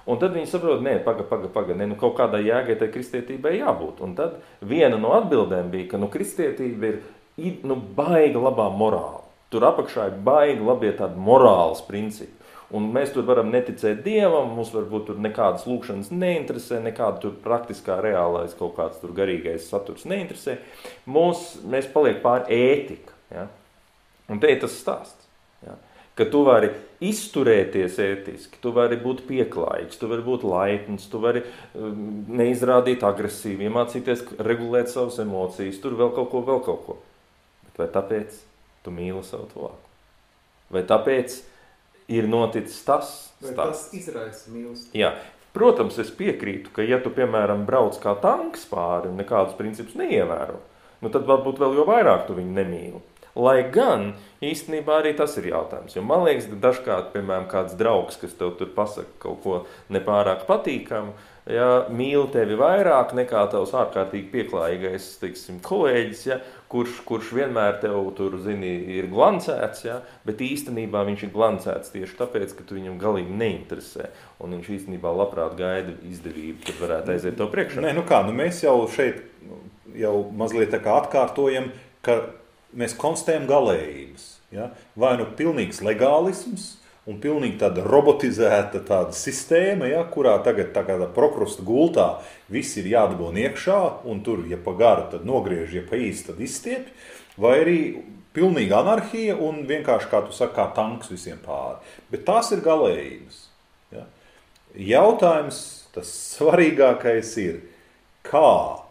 Un tad viņi saprot, nē, paga, paga, paga, ne, nu kaut kādai jēgai tai kristietībai jābūt. Un tad viena no atbildēm bija, ka nu, kristietība ir nu, baiga labā morāla. Tur apakšā ir baigi labie tādi morāls principi. Un mēs tur varam neticēt Dievam, mums varbūt tur nekādas lūkšanas neinteresē, nekāda tur praktiskā reālais kaut kāds tur garīgais saturs neinteresē. Mums, mēs paliek pār ētika. Ja? Un te ir tas stāsts. Ja? Ka tu vari izturēties ētiski, tu vari būt pieklājīgs, tu vari būt laipns, tu vari neizrādīt agresīvi, iemācīties regulēt savas emocijas, tur vēl kaut ko, vēl kaut ko. Bet vai tāpēc tu mīli savu tuvāku? Vai tāpēc ir noticis tas? Vai tas izraisa mīlestību? Jā. Protams, es piekrītu, ka ja tu, piemēram, brauc kā tanks pāri un nekādus principus neievēro, nu tad varbūt vēl jo vairāk tu viņu nemīli. Lai gan, īstenībā arī tas ir jautājums, jo man liekas, dažkārt, piemēram, kāds draugs, kas tev tur pasaka kaut ko nepārāk patīkamu, ja, mīl tevi vairāk nekā tavs ārkārtīgi pieklājīgais, teiksim, kolēģis, ja, kurš, kurš vienmēr tev tur, zini, ir glancēts, ja, bet īstenībā viņš ir glancēts tieši tāpēc, ka tu viņam galīgi neinteresē, un viņš īstenībā labprāt gaida izdevību, kad varētu aiziet to priekšā. Nē, nu kā, nu mēs jau šeit jau mazliet tā kā atkārtojam, ka mēs konstatējam galējības. Ja? Vai nu pilnīgs legālisms un pilnīgi tāda robotizēta tāda sistēma, ja? Kurā tagad tā kāda prokrusta gultā viss ir jādabon iekšā un tur, ja pa garu, tad nogriež, ja pa īsti, tad izstiep, vai arī pilnīga anarhija un vienkārši, kā tu saki, kā tanks visiem pāri. Bet tās ir galējības. Ja? Jautājums, tas svarīgākais ir, kā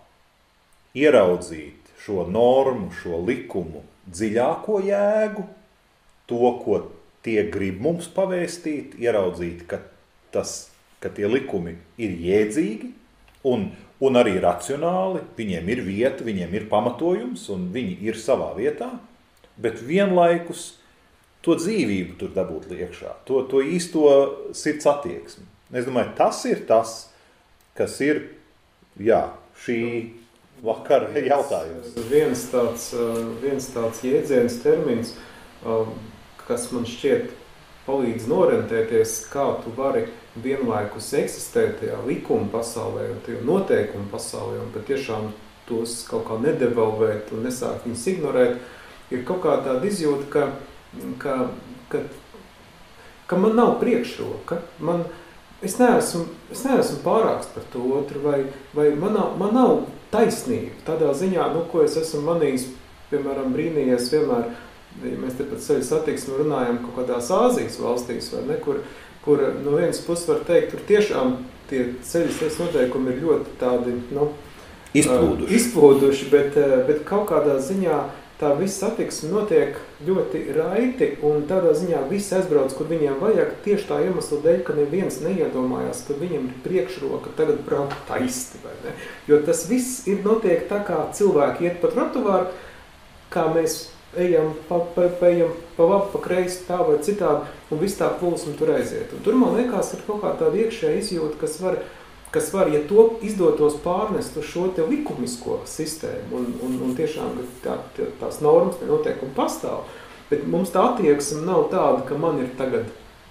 ieraudzīt šo normu, šo likumu dziļāko jēgu, to, ko tie grib mums pavēstīt, ieraudzīt, ka, tas, ka tie likumi ir jēdzīgi un, un arī racionāli, viņiem ir vieta, viņiem ir pamatojums un viņi ir savā vietā, bet vienlaikus to dzīvību tur dabūt iekšā, to, to īsto sirds attieksmi. Es domāju, tas ir tas, kas ir, jā, šī vakar jautājums. Viens tāds, viens tāds jēdziens termins, kas man šķiet palīdz norentēties, kā tu vari vienlaikus eksistēt tajā likuma pasaulē un tajā noteikuma pasaulē un patiešām tos kaut kā nedevalvēt un nesāk viņus ignorēt, ir kaut kā tāda izjūta, ka, ka, ka, ka man nav priekšroka, man, es neesmu, es neesmu pārāks par to otru, vai, vai man nav, man nav taisnība. Tādā ziņā, nu, ko es esmu manījis, piemēram, brīnījies vienmēr, ja mēs te pat ceļu satiksmi runājam kaut kādās Āzijas valstīs, vai ne, kur, kur no vienas puses var teikt, tur tiešām tie ceļu noteikumi ir ļoti tādi, nu, izplūduši, uh, izplūduši bet, uh, bet kaut kādā ziņā tā viss satiksme notiek ļoti raiti, un tādā ziņā viss aizbrauc, kur viņiem vajag, tieši tā iemesla dēļ, ka neviens neiedomājās, ka viņam ir priekšroka tagad braukt taisni, vai ne? Jo tas viss ir notiek tā, kā cilvēki iet pa trotuāru, kā mēs ejam pa, pa, pa, ejam pa labu, pa kreisi, tā vai citādi, un viss tā plūsma tur aiziet. Un tur, man liekas, ir kaut kā tāda iekšējā izjūta, kas var kas var, ja to izdotos pārnest uz šo te likumisko sistēmu, un, un, un tiešām tā, tā, tās normas, noteikumi pastāv, bet mums tā attieksme nav tāda, ka man ir tagad,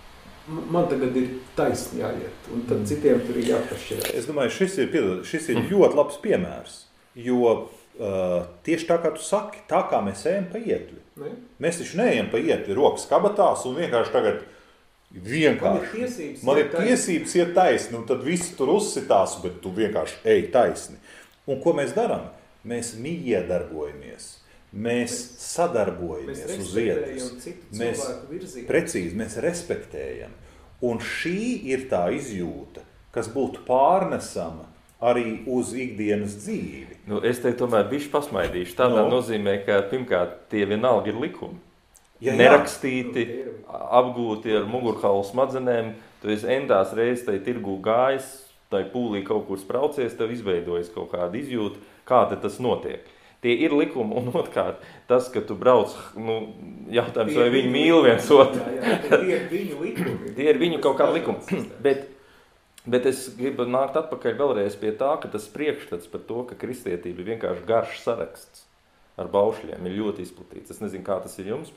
man tagad ir taisni jāiet, un tad citiem tur ir jāpašķirās. Es domāju, šis ir, piedod, šis ir ļoti labs piemērs, jo uh, tieši tā, kā tu saki, tā kā mēs ejam pa ietvi. Ne? Mēs taču neejam pa ietvi rokas kabatās un vienkārši tagad vienkārši. Man ir tiesības, man ir tiesības iet taisni, un tad visi tur uzsitās, bet tu vienkārši ej taisni. Un ko mēs darām? Mēs miedarbojamies, mēs sadarbojamies mēs uz vietas. Mēs precīzi, mēs respektējam. Un šī ir tā izjūta, kas būtu pārnesama arī uz ikdienas dzīvi. Nu, es te tomēr bišķi pasmaidīšu. Tādā no. nozīmē, ka pirmkārt tie vienalga ir likumi. Ja, nerakstīti, apgūti ar mugurkaulu smadzenēm, tu esi endās reizes tai tirgū gājis, tai pūlī kaut kur spraucies, tev izveidojas kaut kāda izjūta, kā te tas notiek. Tie ir likumi, un otrkārt, tas, ka tu brauc, nu, jautājums, tie vai viņi mīl viens otru. Jā, jā, tie ir viņu likumi. Tie ir viņu kaut kādi likumi. Bet, bet es gribu nākt atpakaļ vēlreiz pie tā, ka tas priekšstats par to, ka kristietība ir vienkārši garš saraksts ar baušļiem, ir ļoti izplatīts. Es nezinu, kā tas ir jums, bet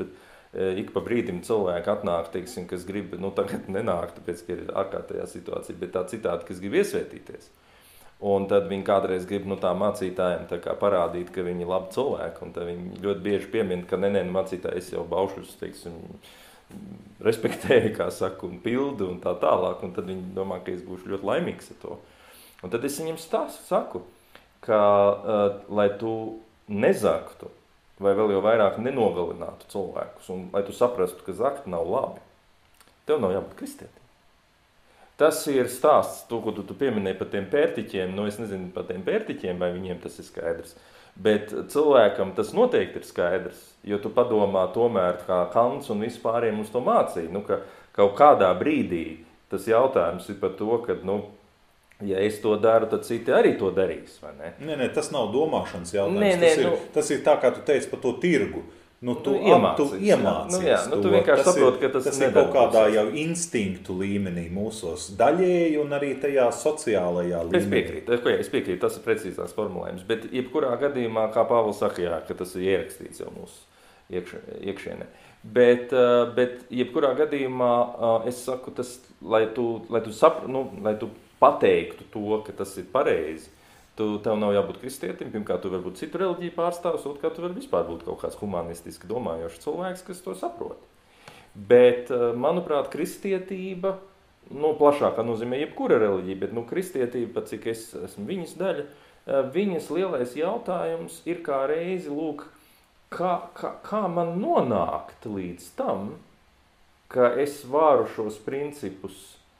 ik pa brīdim cilvēki atnāk, teiksim, kas grib, nu tagad nenāk, tāpēc, ka ir ārkārtējā situācija, bet tā citādi, kas grib iesvētīties. Un tad viņi kādreiz grib nu, tā mācītājiem tā kā parādīt, ka viņi ir labi cilvēki, un tad viņi ļoti bieži piemin, ka ne, ne, mācītāji, es jau baušus, teiksim, respektēju, kā saku, un pildu, un tā tālāk, un tad viņi domā, ka es būšu ļoti laimīgs ar to. Un tad es viņiem stāstu, saku, ka, uh, lai tu nezaktu, vai vēl jau vairāk nenogalinātu cilvēkus, un lai tu saprastu, ka zakt nav labi, tev nav jābūt kristietim. Tas ir stāsts, to, ko tu, tu pieminēji par tiem pērtiķiem, nu es nezinu par tiem pērtiķiem, vai viņiem tas ir skaidrs, bet cilvēkam tas noteikti ir skaidrs, jo tu padomā tomēr, kā Kants un vispāriem mums to mācīja, nu, ka kaut kādā brīdī tas jautājums ir par to, ka, nu, ja es to daru, tad citi arī to darīs, vai ne? Nē, nē, tas nav domāšanas jautājums, nē, nē, tas, ir, nu, tas ir tā, kā tu teici par to tirgu. Nu, tu, nu, iemācies, tu iemācies nu, jā, nu, tu vienkārši tas saproti, ir, ka tas, tas ir kaut kādā jau instinktu līmenī mūsos daļēji un arī tajā sociālajā līmenī. Es piekrītu, es, es piekrītu, tas ir precīzāks formulējums, bet jebkurā gadījumā, kā Pāvils saka, jā, ka tas ir ierakstīts jau mūsu iekš, iekšienē. Bet, bet jebkurā gadījumā es saku, tas, lai tu, lai tu, sapr, nu, lai tu pateiktu to, ka tas ir pareizi, tu, tev nav jābūt kristietim, pirmkārt, tu vari būt citu reliģiju pārstāvs, otrkārt, tu vari vispār būt kaut kāds humanistiski domājošs cilvēks, kas to saprot. Bet, manuprāt, kristietība, nu, plašākā nozīmē jebkura reliģija, bet, nu, kristietība, cik es esmu viņas daļa, viņas lielais jautājums ir kā reizi, lūk, kā, kā, kā man nonākt līdz tam, ka es varu šos principus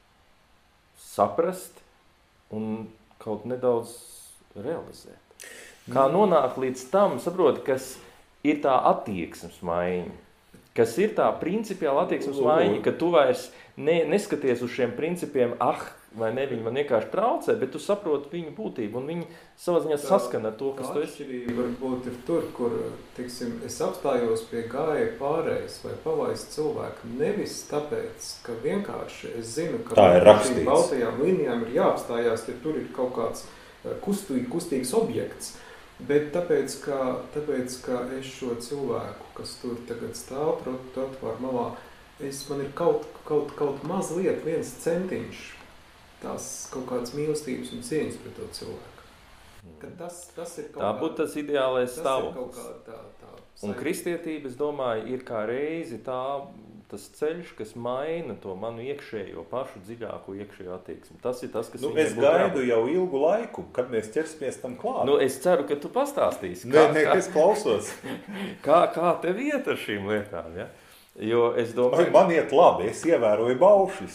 saprast un kaut nedaudz realizēt. Kā nonākt līdz tam, saproti, kas ir tā attieksmes maiņa, kas ir tā principiāla attieksmes maiņa, ka tu vairs ne, neskaties uz šiem principiem, ah, vai ne, viņi man vienkārši traucē, bet tu saproti viņu būtību, un viņi savā ziņā saskana ar to, kas tu esi. Atšķirība varbūt ir tur, kur, teiksim, es apstājos pie gāja pārējais vai pavaist cilvēku, nevis tāpēc, ka vienkārši es zinu, ka šīm baltajām līnijām ir jāapstājās, ja tur ir kaut kāds kustī, kustīgs objekts, bet tāpēc, ka, tāpēc, ka es šo cilvēku, kas tur tagad stāv trotuāru malā, es, man ir kaut, kaut, kaut mazliet viens centiņš, tās kaut kādas mīlestības un cieņas pret to cilvēku. Kad tas, tas ir kaut tā būtu tas ideālais stāvoklis. Tā, tā un kristietība, es domāju, ir kā reizi tā, tas ceļš, kas maina to manu iekšējo, pašu dziļāko iekšējo attieksmi. Tas ir tas, kas nu, es gaidu jābūt. Jau ilgu laiku, kad mēs ķersimies tam klāt. Nu, es ceru, ka tu pastāstīsi. Nē, nē, es klausos. kā, kā tev iet ar šīm lietām, ja? Jo es domāju... Man iet labi, es ievēroju baušas.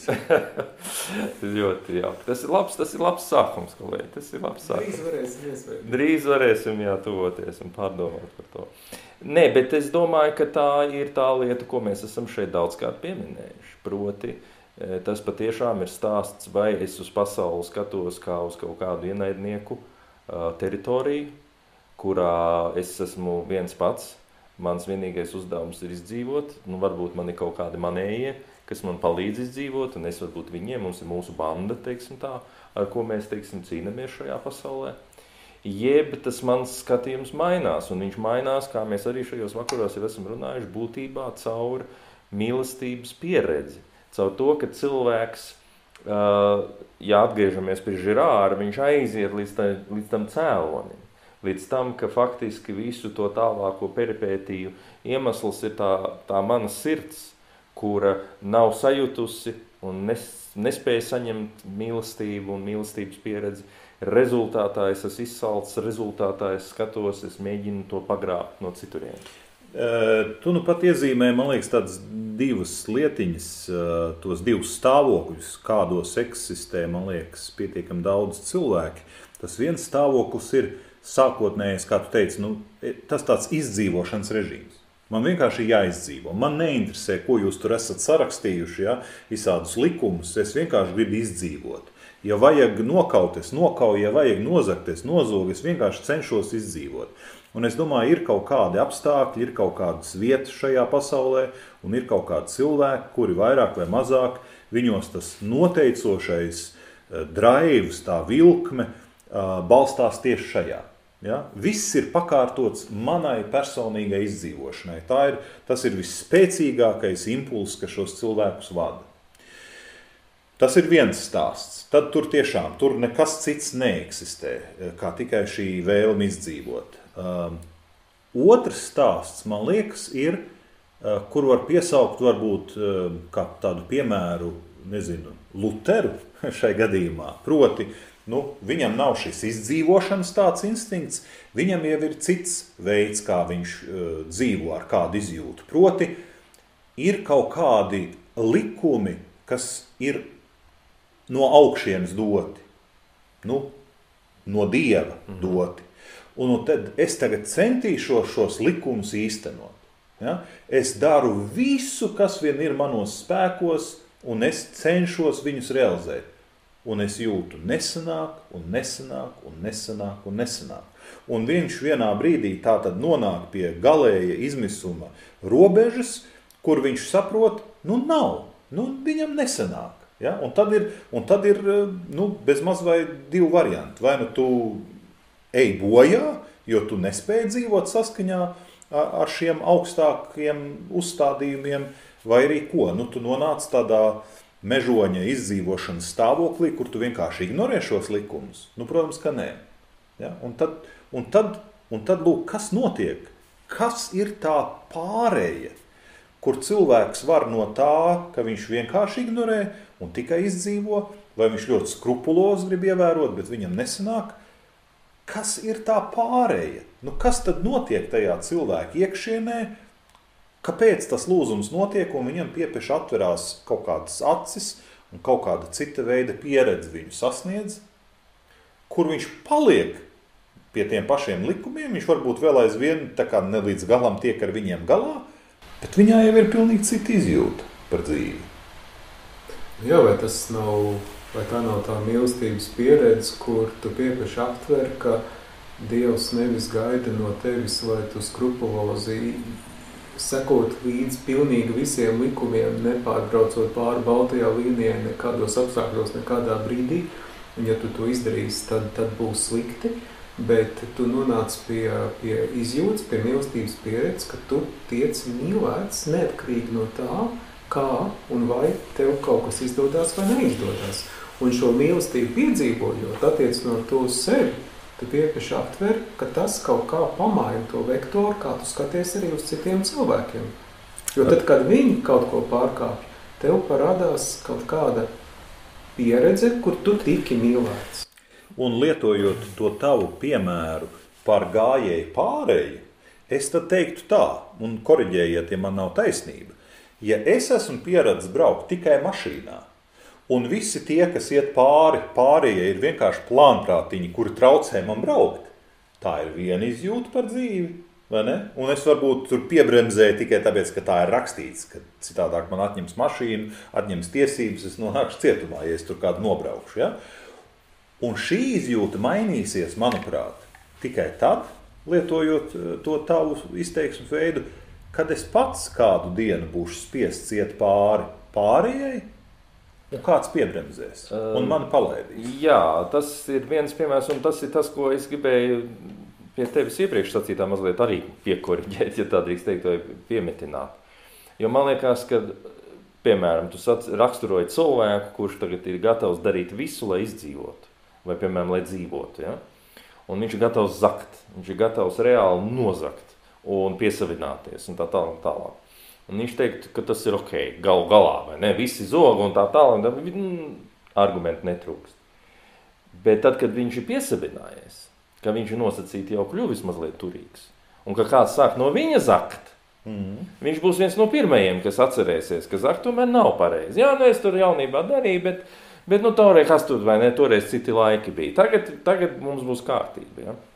Ļoti jauki. Tas ir labs, tas ir labs sākums, kolēģi. Tas ir labs sākums. Drīz varēsim iesvērt. Drīz varēsim, jā, tuvoties un pārdomāt par to. Nē, bet es domāju, ka tā ir tā lieta, ko mēs esam šeit daudzkārt pieminējuši. Proti, tas patiešām ir stāsts, vai es uz pasauli skatos kā uz kaut kādu ienaidnieku teritoriju, kurā es esmu viens pats. Mans vienīgais uzdevums ir izdzīvot, nu varbūt man ir kaut kādi manējie, kas man palīdz izdzīvot, un es varbūt viņiem, mums ir mūsu banda, teiksim tā, ar ko mēs, teiksim, cīnamies šajā pasaulē. Jeb tas mans skatījums mainās, un viņš mainās, kā mēs arī šajos vakaros jau esam runājuši, būtībā caur mīlestības pieredzi. Caur to, ka cilvēks, ja atgriežamies pie Žirāra, viņš aiziet līdz, tā, līdz tam cēlonim. Līdz tam, ka faktiski visu to tālāko peripētiju iemesls ir tā, tā mana sirds, kura nav sajutusi un nes, nespēja saņemt mīlestību un mīlestības pieredzi. Rezultātā es esmu izsalcis, rezultātā es skatos, es mēģinu to pagrābt no cituriem. Tu nu pat iezīmē, man liekas, tādas divas lietiņas, tos divus stāvokļus, kādos eksistē, man liekas, pietiekami daudz cilvēki. Tas viens stāvoklis ir sākotnējais, kā tu teici, nu, tas tāds izdzīvošanas režīms. Man vienkārši ir jāizdzīvo. Man neinteresē, ko jūs tur esat sarakstījuši, ja, visādus likumus. Es vienkārši gribu izdzīvot. Ja vajag nokaut, es nokauju, ja vajag nozagt, es nozogu, es vienkārši cenšos izdzīvot. Un es domāju, ir kaut kādi apstākļi, ir kaut kādas vietas šajā pasaulē, un ir kaut kādi cilvēki, kuri vairāk vai mazāk, viņos tas noteicošais draivs, tā vilkme, balstās tieši šajā. Ja? Viss ir pakārtots manai personīgai izdzīvošanai. Tā ir, tas ir visspēcīgākais impulss, kas šos cilvēkus vada. Tas ir viens stāsts. Tad tur tiešām tur nekas cits neeksistē, kā tikai šī vēlme izdzīvot. Um, otrs stāsts, man liekas, ir, uh, kur var piesaukt varbūt uh, kā tādu piemēru, nezinu, Luteru šai gadījumā. Proti, nu, viņam nav šis izdzīvošanas tāds instinkts, viņam jau ir cits veids, kā viņš uh, dzīvo, ar kādu izjūtu. Proti, ir kaut kādi likumi, kas ir no augšienes doti, nu, no Dieva doti. Un, un tad es tagad centīšos šos likumus īstenot. Ja? Es daru visu, kas vien ir manos spēkos, un es cenšos viņus realizēt. Un es jūtu nesanāk, un nesanāk, un nesanāk, un nesanāk. Un viņš vienā brīdī tā tad nonāk pie galēja izmisuma robežas, kur viņš saprot, nu nav, nu viņam nesanāk. Ja? Un tad ir, un tad ir nu, bez maz vai divi varianti. Vai nu tu ej bojā, jo tu nespēji dzīvot saskaņā ar šiem augstākiem uzstādījumiem, vai arī ko. Nu, tu nonāc tādā mežoņa izdzīvošanas stāvoklī, kur tu vienkārši ignorē šos likumus. Nu, protams, ka nē. Ja? Un tad, un tad, un tad lūk, kas notiek? Kas ir tā pārēja, kur cilvēks var no tā, ka viņš vienkārši ignorē un tikai izdzīvo, vai viņš ļoti skrupulozi grib ievērot, bet viņam nesanāk. Kas ir tā pārēja? Nu, kas tad notiek tajā cilvēka iekšienē? Kāpēc tas lūzums notiek un viņam piepieši atverās kaut kādas acis un kaut kāda cita veida pieredze viņu sasniedz, kur viņš paliek pie tiem pašiem likumiem, viņš varbūt vēl aizvien tā kā ne līdz galam tiek ar viņiem galā, bet viņā jau ir pilnīgi cita izjūta par dzīvi. Jā, vai tas nav, vai tā nav tā mīlestības pieredze, kur tu piepieši aptver, ka Dievs nevis gaida no tevis, lai tu skrupulozi sekot līdz pilnīgi visiem likumiem, nepārbraucot pāri baltajā līnijai nekādos apstākļos, nekādā brīdī, un ja tu to izdarīsi, tad, tad būs slikti, bet tu nonāc pie, pie izjūtas, pie mīlestības pieredzes, ka tu tiec mīlēts neatkarīgi no tā, kā un vai tev kaut kas izdodās vai neizdodas. Un šo mīlestību piedzīvojot, attiecinot to uz sevi, tu piepieši aptver, ka tas kaut kā pamaina to vektoru, kā tu skaties arī uz citiem cilvēkiem. Jo tad, kad viņi kaut ko pārkāpj, tev parādās kaut kāda pieredze, kur tu tiki mīlēts. Un lietojot to tavu piemēru par gājēju pārēju, es tad teiktu tā, un koriģējiet, ja man nav taisnība. Ja es esmu pieredzis braukt tikai mašīnā, un visi tie, kas iet pāri, pārējie ir vienkārši plānprātiņi, kuri traucē man braukt, tā ir viena izjūta par dzīvi, vai ne? Un es varbūt tur piebremzēju tikai tāpēc, ka tā ir rakstīts, ka citādāk man atņems mašīnu, atņems tiesības, es nonākšu cietumā, ja es tur kādu nobraukšu. Ja? Un šī izjūta mainīsies, manuprāt, tikai tad, lietojot to tavu izteiksmu veidu, kad es pats kādu dienu būšu spiests iet pāri pārējai, un kāds piebremzēs, un mani palaidīs. Jā, tas ir viens piemērs, un tas ir tas, ko es gribēju pie tevis iepriekš sacītā mazliet arī piekoriģēt, ja tā drīkst teikt, vai piemetināt. Jo man liekas, ka, piemēram, tu sac, raksturoji cilvēku, kurš tagad ir gatavs darīt visu, lai izdzīvotu, vai, piemēram, lai dzīvotu, ja? Un viņš ir gatavs zakt, viņš ir gatavs reāli nozakt un piesavināties, un tā tālāk, un tālāk. Un viņš teiktu, ka tas ir ok, galu galā, vai ne, visi zoga un tā tālāk, un argumenti netrūkst. Bet tad, kad viņš ir piesavinājies, ka viņš ir nosacīti jau kļuvis mazliet turīgs, un ka kāds sāk no viņa zakt, mm. viņš būs viens no pirmajiem, kas atcerēsies, ka zakt tomēr nav pareizi. Jā, nu es tur jaunībā darīju, bet, bet nu toreiz kas tur, vai ne, toreiz citi laiki bija. Tagad, tagad mums būs kārtība, ja?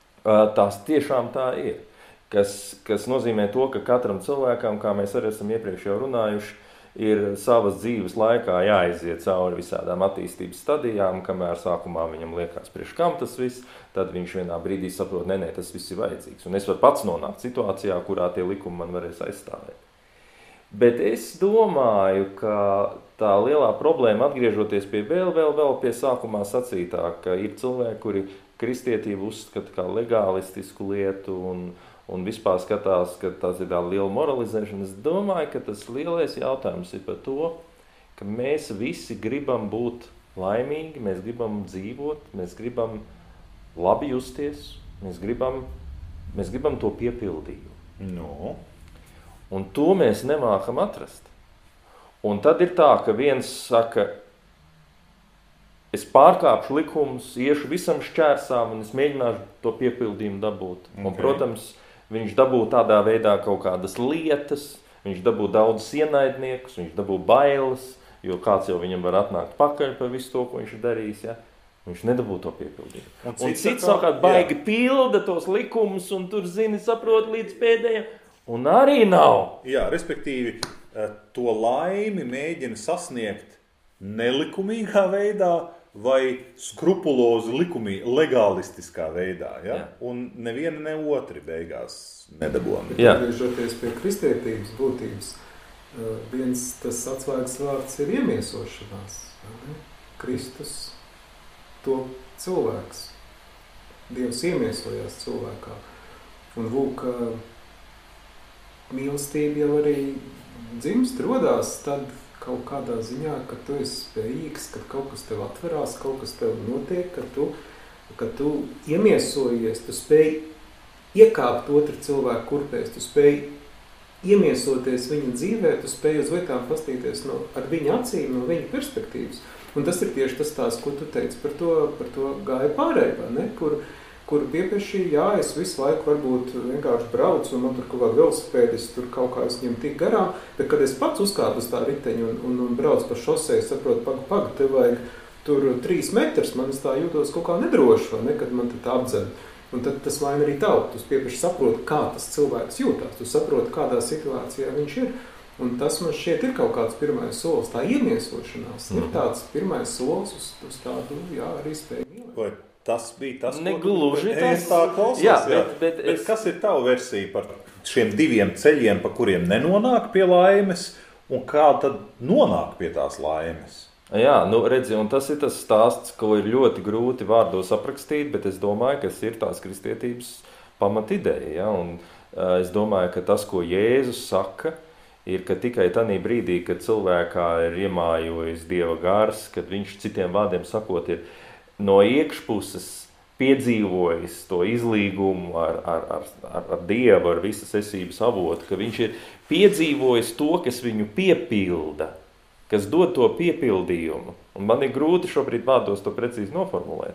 Tās tiešām tā ir. Kas, kas nozīmē to, ka katram cilvēkam, kā mēs arī esam iepriekš jau runājuši, ir savas dzīves laikā jāaiziet cauri visādām attīstības stadijām, kamēr sākumā viņam liekas priekš kam tas viss, tad viņš vienā brīdī saprot, nē, nē, tas viss ir vajadzīgs. Un es varu pats nonākt situācijā, kurā tie likumi man varēs aizstāvēt. Bet es domāju, ka tā lielā problēma, atgriežoties pie vēl, vēl, vēl pie sākumā sacītā, ka ir cilvēki, kuri kristietību uzskata kā legālistisku lietu un, un vispār skatās, ka tas ir tā liela moralizēšana. Es domāju, ka tas lielais jautājums ir par to, ka mēs visi gribam būt laimīgi, mēs gribam dzīvot, mēs gribam labi justies, mēs gribam, mēs gribam to piepildījumu. No. Un to mēs nemākam atrast. Un tad ir tā, ka viens saka, es pārkāpšu likumus, iešu visam šķērsām un es mēģināšu to piepildījumu dabūt. Okay. Un, protams, viņš dabū tādā veidā kaut kādas lietas, viņš dabū daudz ienaidniekus, viņš dabū bailes, jo kāds jau viņam var atnākt pakaļ par visu to, ko viņš ir darījis, ja? Viņš nedabū to piepildījumu. Un, un cits savukārt baigi jā. Pilda tos likumus un tur, zini, saprot līdz pēdējiem, un arī nav. Jā, respektīvi, to laimi mēģina sasniegt nelikumīgā veidā vai skrupulozi likumī, legalistiskā veidā, ja? Jā. Un neviena ne otri beigās nedabūna. Atgriežoties pie kristietības būtības, viens tas atslēgas vārds ir iemiesošanās. Ne? Kristus to cilvēks. Dievs iemiesojās cilvēkā. Un lūk, mīlestība jau arī dzimst, rodās tad kaut kādā ziņā, ka tu esi spējīgs, ka kaut kas tev atverās, kaut kas tev notiek, ka tu, ka tu iemiesojies, tu spēj iekāpt otru cilvēku kurpēs, tu spēj iemiesoties viņa dzīvē, tu spēj uz lietām pastīties no, ar viņa acīm, no viņa perspektīvas. Un tas ir tieši tas tās, ko tu teici par to, par to gāja pārējā, ne? Kur, kur piepieši, jā, es visu laiku varbūt vienkārši braucu un man tur kaut kādu velosipēdis, tur kaut kā es viņam tik garām, bet kad es pats uzkāpu uz tā riteņu un, un, un braucu pa šoseju, saprotu, paga, paga, tev vajag tur trīs metrus, man es tā jūtos kaut kā nedroši, vai ne, kad man tā apdzen. Un tad tas vaina arī tavu, tu piepieši saproti, kā tas cilvēks jūtās, tu saproti, kādā situācijā viņš ir. Un tas man šķiet ir kaut kāds pirmais solis, tā iemiesošanās, mm. ir tāds pirmais solis uz, uz tādu, jā, arī spēju mīlēt. Vai tas bija tas, Negluži, ko tu, es tā klausos, jā, jā. Bet, bet, bet es... kas ir tava versija par šiem diviem ceļiem, pa kuriem nenonāk pie laimes, un kā tad nonāk pie tās laimes? Jā, nu redzi, un tas ir tas stāsts, ko ir ļoti grūti vārdos aprakstīt, bet es domāju, kas ir tās kristietības pamatideja, ja? Un uh, es domāju, ka tas, ko Jēzus saka, ir, ka tikai tanī brīdī, kad cilvēkā ir iemājojis Dieva gars, kad viņš citiem vārdiem sakot ir no iekšpuses piedzīvojis to izlīgumu ar, ar, ar, ar, ar Dievu, ar visas esības avotu, ka viņš ir piedzīvojis to, kas viņu piepilda, kas dod to piepildījumu. Un man ir grūti šobrīd vārdos to precīzi noformulēt.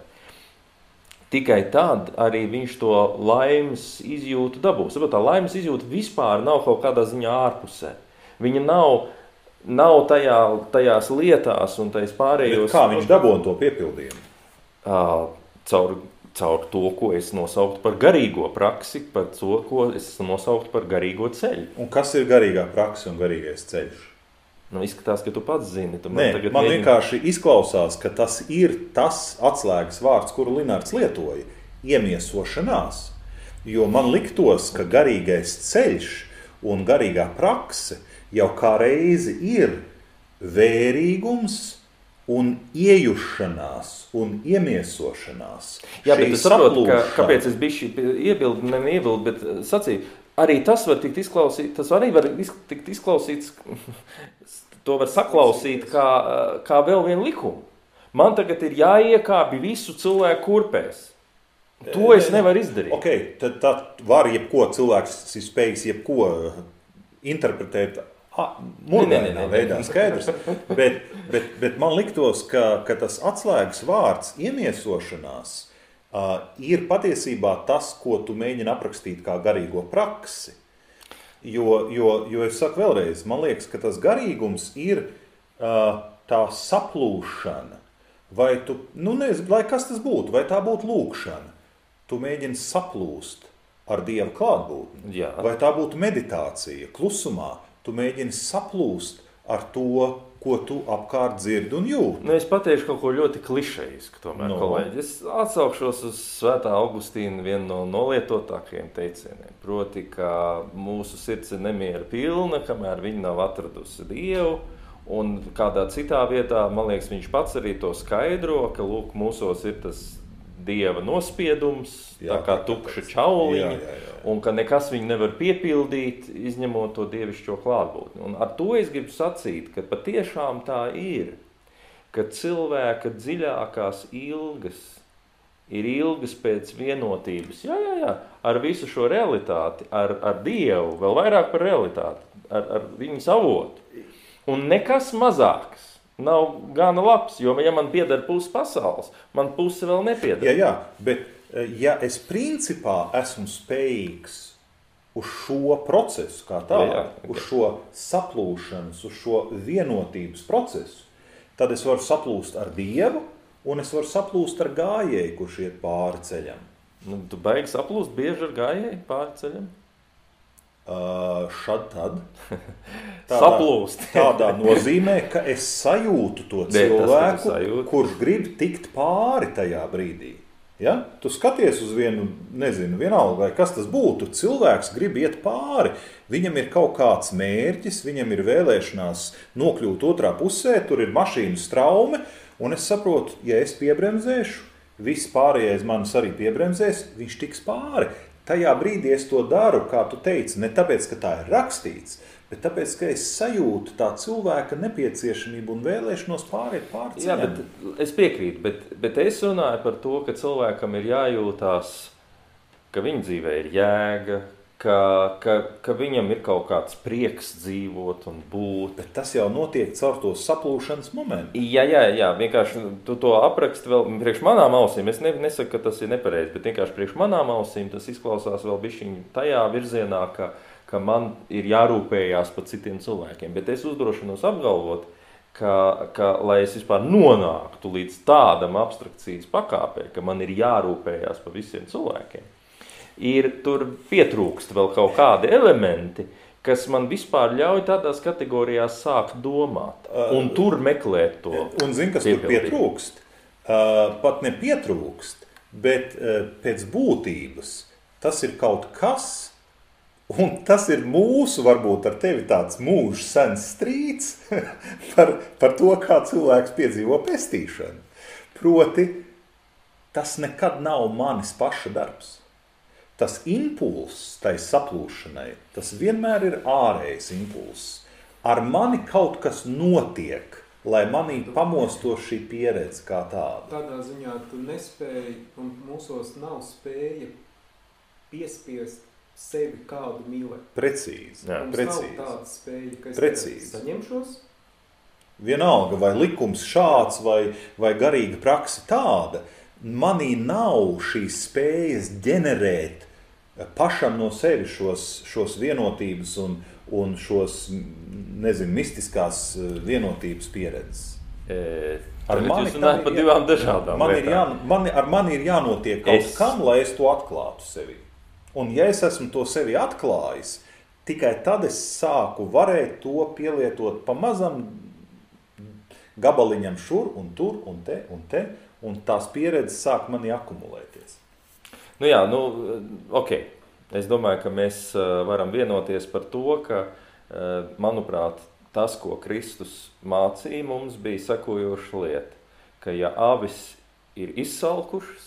Tikai tad arī viņš to laimes izjūtu dabūs. Tā laimes izjūta vispār nav kaut kādā ziņā ārpusē. Viņa nav, nav tajā, tajās lietās un tajās pārējos... Bet kā viņš dabūna to piepildījumu? Uh, caur, caur to, ko es nosauktu par garīgo praksi, par to, ko es nosauktu par garīgo ceļu. Un kas ir garīgā praksa un garīgais ceļš? Nu, izskatās, ka tu pats zini. Tu man Nē, man mēģini... vienkārši izklausās, ka tas ir tas atslēgas vārds, kuru Linārds lietoja – iemiesošanās. Jo man liktos, ka garīgais ceļš un garīgā prakse jau kā reizi ir vērīgums un iejušanās un iemiesošanās. Jā, bet es saprotu, ka, kāpēc es bišķi iebildu, ne iebildu, bet sacīju, arī tas var tikt izklausīt, tas arī var tikt izklausīts, to var saklausīt kā, kā vēl vienu likumu. Man tagad ir jāiekāpi visu cilvēku kurpēs. To es nevaru izdarīt. Ok, tad, tad var jebko cilvēks ir spējīgs jebko interpretēt mūrmēnā veidā, skaidrs. Bet, bet, bet man liktos, ka, ka tas atslēgas vārds iemiesošanās Uh, ir patiesībā tas, ko tu mēģini aprakstīt kā garīgo praksi. Jo, jo, jo es saku vēlreiz, man liekas, ka tas garīgums ir uh, tā saplūšana. Vai tu, nu nezinu, lai kas tas būtu, vai tā būtu lūkšana. Tu mēģini saplūst ar Dieva klātbūtni. Jā. Vai tā būtu meditācija, klusumā. Tu mēģini saplūst ar to, ko tu apkārt dzirdi un jūti. Nu, es pateikšu kaut ko ļoti klišejisku, tomēr, no. kolēģi. Es atsaukšos uz Svētā Augustīna vienu no nolietotākajiem teicieniem. Proti, ka mūsu sirds ir nemiera pilna, kamēr viņa nav atradusi Dievu. Un kādā citā vietā, man liekas, viņš pats arī to skaidro, ka lūk, mūsos ir tas Dieva nospiedums, Jā, tā kā tā, tukša tā, čauliņa, jā, jā, jā. un ka nekas viņu nevar piepildīt, izņemot to dievišķo klātbūtni. Un ar to es gribu sacīt, ka patiešām tā ir, ka cilvēka dziļākās ilgas ir ilgas pēc vienotības, jā, jā, jā, ar visu šo realitāti, ar, ar Dievu, vēl vairāk par realitāti, ar, ar viņas avotu. Un nekas mazāks nav gana labs, jo, ja man pieder pusi pasaules, man pusi vēl nepieder. Jā, jā, bet ja es principā esmu spējīgs uz šo procesu kā tādu, Jā, jā, okay. uz šo saplūšanas, uz šo vienotības procesu, tad es varu saplūst ar Dievu, un es varu saplūst ar gājēju, kurš iet pāri ceļam. Nu, tu baigi saplūst bieži ar gājēju pāri ceļam? Uh, šad tad. Tādā, saplūst. Tādā nozīmē, ka es sajūtu to cilvēku, tas, kurš grib tikt pāri tajā brīdī. Ja? Tu skaties uz vienu, nezinu, vienalga, kas tas būtu, cilvēks grib iet pāri, viņam ir kaut kāds mērķis, viņam ir vēlēšanās nokļūt otrā pusē, tur ir mašīnas traume, un es saprotu, ja es piebremzēšu, viss pārējais manis arī piebremzēs, viņš tiks pāri. Tajā brīdī es to daru, kā tu teici, ne tāpēc, ka tā ir rakstīts, bet tāpēc, ka es sajūtu tā cilvēka nepieciešamību un vēlēšanos pāriet pāri ceļam. Jā, bet es piekrītu, bet, bet es runāju par to, ka cilvēkam ir jājūtās, ka viņa dzīvē ir jēga, ka, ka, ka viņam ir kaut kāds prieks dzīvot un būt. Bet tas jau notiek caur to saplūšanas momentu. Jā, jā, jā, vienkārši tu to apraksti vēl priekš manām ausīm. Es ne, nesaku, ka tas ir nepareizi, bet vienkārši priekš manām ausīm tas izklausās vēl bišķiņ tajā virzienā, ka, ka man ir jārūpējās par citiem cilvēkiem. Bet es uzdrošinos apgalvot, ka, ka lai es vispār nonāktu līdz tādam abstrakcijas pakāpē, ka man ir jārūpējās par visiem cilvēkiem, ir tur pietrūkst vēl kaut kādi elementi, kas man vispār ļauj tādās kategorijās sākt domāt un uh, tur meklēt to. Un zini, kas tur pietrūkst? Uh, pat ne pietrūkst, bet uh, pēc būtības tas ir kaut kas, un tas ir mūsu, varbūt ar tevi tāds mūžs sens strīds par, par to, kā cilvēks piedzīvo pestīšanu. Proti, tas nekad nav manis paša darbs. Tas impulss tai saplūšanai, tas vienmēr ir ārējs impulss. Ar mani kaut kas notiek, lai manī pamostos šī pieredze kā tāda. Tādā ziņā tu nespēji, un mūsos nav spēja piespiest sevi kādu mīlēt. Precīzi. Jā, Mums precīzi. nav tāda spēja, ka es Precīzi. saņemšos. Vienalga, vai likums šāds, vai, vai garīga praksa tāda, manī nav šīs spējas ģenerēt pašam no sevi šos, šos vienotības un, un šos, nezinu, mistiskās vienotības pieredzes. E, ar mani jūs runājat par divām dažādām man lietām. ir jā, man, ar mani ir jānotiek kaut Es- kam, lai es to atklātu sevi. Un ja es esmu to sevi atklājis, tikai tad es sāku varēt to pielietot pa mazam gabaliņam šur un tur un te un te, un tās pieredzes sāk manī akumulēties. Nu jā, nu, ok. Es domāju, ka mēs varam vienoties par to, ka, manuprāt, tas, ko Kristus mācīja mums, bija sekojoša lieta, ka ja avis ir izsalkušas,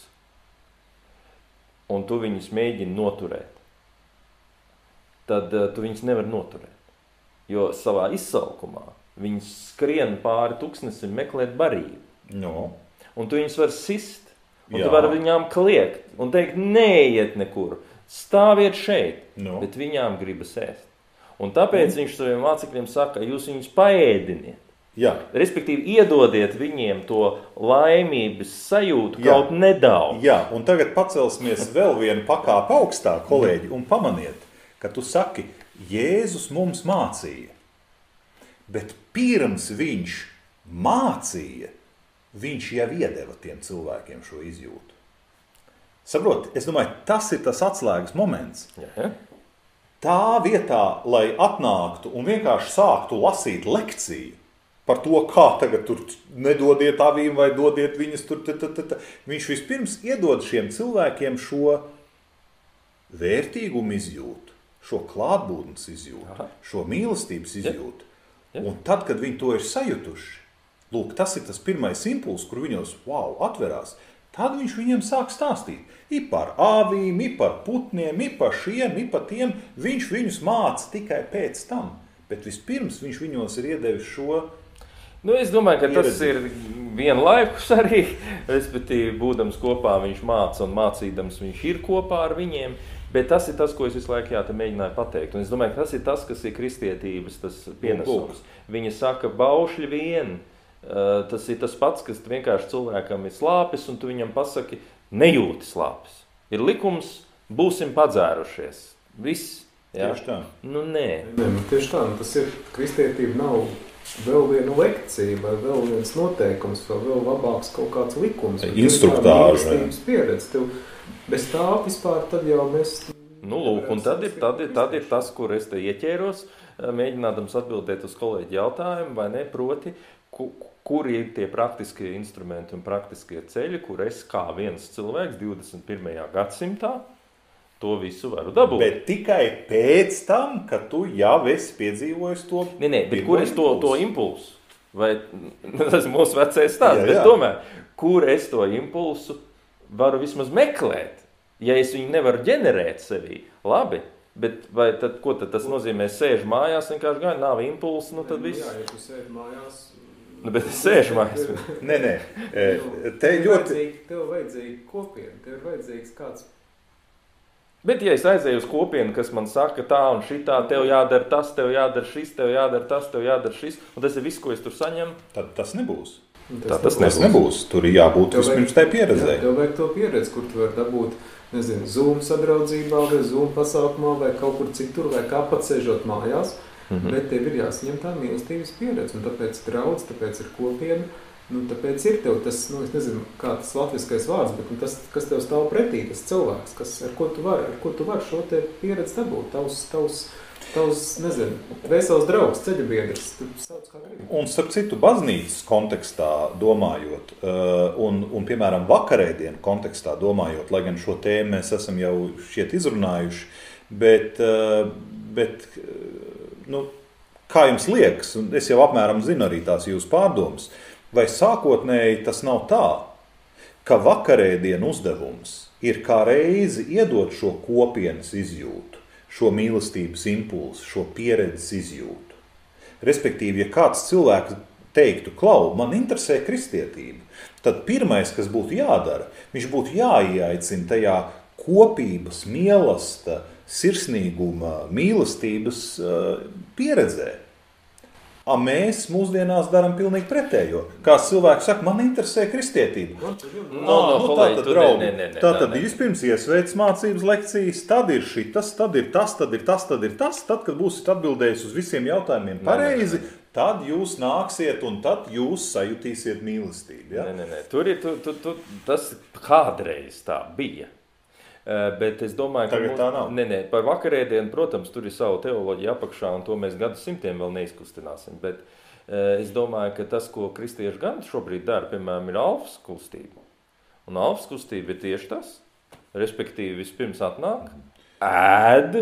un tu viņus mēģini noturēt, tad tu viņus nevar noturēt. Jo savā izsalkumā viņus skrien pāri tuksnesim meklēt barību. No. Un tu viņus var sist, un Jā. tu vari viņām kliegt, un teikt, neiet nekur, stāviet šeit, No. bet viņām gribas ēst. Un tāpēc mm. viņš saviem mācekļiem saka, jūs viņus paēdiniet. Jā. Respektīvi, iedodiet viņiem to laimības sajūtu Jā. kaut nedaudz. Jā, un tagad pacelsimies vēl vienu pakāpi augstāk, kolēģi, un pamaniet, ka tu saki, Jēzus mums mācīja, bet pirms viņš mācīja, viņš jau iedeva tiem cilvēkiem šo izjūtu. Saproti, es domāju, tas ir tas atslēgas moments. Jā. Tā vietā, lai atnāktu un vienkārši sāktu lasīt lekciju par to, kā tagad tur nedodiet avīm vai dodiet viņas tur, t, t, t, t. Viņš vispirms iedod šiem cilvēkiem šo vērtīgumu izjūtu, šo klātbūtnes izjūtu, Aha. šo mīlestības izjūtu. Ja. Un tad, kad viņi to ir sajutuši, lūk, tas ir tas pirmais impulss, kur viņos, wow, atverās, tad viņš viņiem sāk stāstīt. I par āvīm, i par putniem, i par šiem, i par tiem. Viņš viņus māca tikai pēc tam. Bet vispirms viņš viņos ir iedevis šo Nu, es domāju, ka tas pieredzi. ir vienlaikus arī, respektīvi, būdams kopā viņš māca un mācīdams viņš ir kopā ar viņiem, bet tas ir tas, ko es visu laiku jā, te mēģināju pateikt. Un es domāju, ka tas ir tas, kas ir kristietības tas pienesums. Viņa saka, baušļi vien, tas ir tas pats, kas vienkārši cilvēkam ir slāpes, un tu viņam pasaki, nejūti slāpes. Ir likums, būsim padzērušies. Viss. Jā? Tieši tā. Nu, nē. Nē, nu, tieši tā, nu, tas ir, kristietība nav vēl viena lekcija, vai vēl viens noteikums, vai vēl labāks kaut kāds likums. Instruktāža. Mīlestības pieredze. Tev bez tā vispār tad jau mēs... Nu, lūk, un tad ir, tad, ir, tad ir tas, kur es te ieķēros, mēģinādams atbildēt uz kolēģi jautājumu, vai ne, proti, ku, kur ir tie praktiskie instrumenti un praktiskie ceļi, kur es kā viens cilvēks divdesmit pirmajā gadsimtā to visu varu dabūt. Bet tikai pēc tam, kad tu jau esi piedzīvojis to... Nē, nē, bet kur es to, to impulsu? Vai, tas ir mūsu vecais stāsts, Jā, jā. bet tomēr, kur es to impulsu varu vismaz meklēt? Ja es viņu nevaru ģenerēt sevī, labi, bet vai tad, ko tad tas nozīmē? Sēžu mājās, vienkārši gan nav impulsu, nu tad viss. Jā, ja tu sēži mājās... Nu, bet es sēžu mājās. Nē, nē, te tev ļoti... Vajadzīgi, tev vajadzīgi kopiena, tev ir vajadzīgs kāds... Bet ja es aizēju uz kopienu, kas man saka tā un šitā, tev jādara tas, tev jādara šis, tev jādara tas, tev jādara šis, un tas ir viss, ko es tur saņemu. Tad tas nebūs. Tā tas Tas nebūs. Tur ir jābūt Tev vispirms vajag- tai pieredzei. Jā, tev vajag to pieredzi, kur tu vari dabūt, nezinu, Zoom sadraudzībā, vai Zoom pasākumā, vai kaut kur citur, vai kā pat sēžot mājās, Mhm. bet tev ir jāsaņem tā mīlestības pieredze, un tāpēc draudz, tāpēc ir kopiena, nu, tāpēc ir tev tas, nu, es nezinu, kā tas latviskais vārds, bet nu, tas, kas tev stāv pretī, tas cilvēks, kas, ar ko tu vari, ar ko tu vari šo te pieredzi dabūt, tavs, tavs, tavs, nezinu, vesels draugs, ceļabiedrs, tu sauc kā gribi. Un starp citu, baznīcas kontekstā domājot, uh, un, un, piemēram, vakarēdienu kontekstā domājot, lai gan šo tēmu mēs esam jau šķiet izrunājuši, bet, uh, bet uh, nu, kā jums liekas, un es jau apmēram zinu arī tās jūsu pārdomas, vai sākotnēji tas nav tā, ka vakarēdienu uzdevums ir kā reizi iedot šo kopienas izjūtu, šo mīlestības impulsu, šo pieredzes izjūtu. Respektīvi, ja kāds cilvēks teiktu, klau, man interesē kristietība, tad pirmais, kas būtu jādara, viņš būtu jāieaicina tajā kopības, mīlesta, sirsnīguma, mīlestības uh, pieredzē. A mēs mūsdienās darām pilnīgi pretējo. Kā cilvēks saka, man interesē kristietība. No, no, nu, kolēģi, tātad, tu- draugi, nē, nē, nē, tātad nē, nē. vispirms iesveic mācības lekcijas, tad ir šitas, tad ir tas, tad ir tas, tad ir tas, tad, kad būsiet atbildējis uz visiem jautājumiem pareizi, tad jūs nāksiet un tad jūs sajutīsiet mīlestību. Ja? Nē, nē, nē, tur ir, tu, tu, tu, tas kādreiz tā bija. Uh, bet es domāju, ka Tagad tā nav. Nē, nē, par vakarēdienu, protams, tur ir savu teoloģiju apakšā, un to mēs gadsimtiem vēl neizkustināsim. Bet uh, es domāju, ka tas, ko kristieši gan šobrīd dara, piemēram, ir alfas kustība. Un alfas kustība ir tieši tas. Respektīvi, vispirms atnāk, ēd,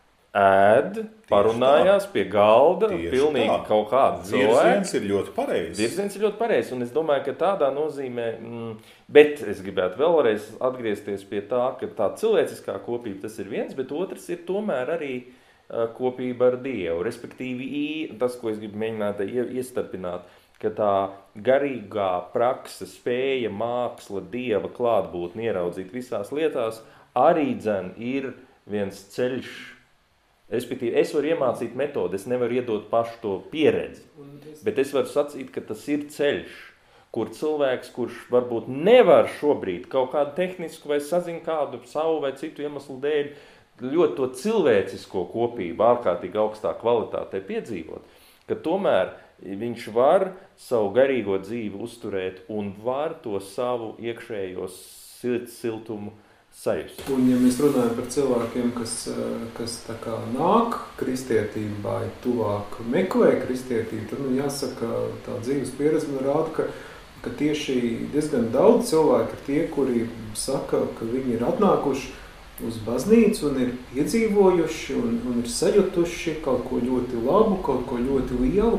ēd, parunājās pie galda, Tieši pilnīgi tā. kaut kāda cilvēka. Virziens ir ļoti pareizs. Virziens ir ļoti pareizs, un es domāju, ka tādā nozīmē, mm, bet es gribētu vēlreiz atgriezties pie tā, ka tā cilvēciskā kopība tas ir viens, bet otrs ir tomēr arī uh, kopība ar Dievu, respektīvi i- tas, ko es gribu mēģināt ie- iestarpināt, ka tā garīgā praksa, spēja, māksla, Dieva klātbūtni ieraudzīt visās lietās, arī dzen ir viens ceļš. Respektīvi, es varu iemācīt metodi, es nevaru iedot pašu to pieredzi, bet es varu sacīt, ka tas ir ceļš, kur cilvēks, kurš varbūt nevar šobrīd kaut kādu tehnisku vai sazin kādu savu vai citu iemeslu dēļ, ļoti to cilvēcisko kopību ārkārtīgi augstā kvalitātē piedzīvot, ka tomēr viņš var savu garīgo dzīvi uzturēt un var to savu iekšējo silts siltumu sajust. Un ja mēs runājam par cilvēkiem, kas, kas tā kā nāk kristietībā, tuvāk meklē kristietību, tad nu, jāsaka, tā dzīves pieredze man rāda, ka, ka tieši diezgan daudz cilvēku ir tie, kuri saka, ka viņi ir atnākuši uz baznīcu un ir iedzīvojuši un, un ir sajutuši kaut ko ļoti labu, kaut ko ļoti lielu,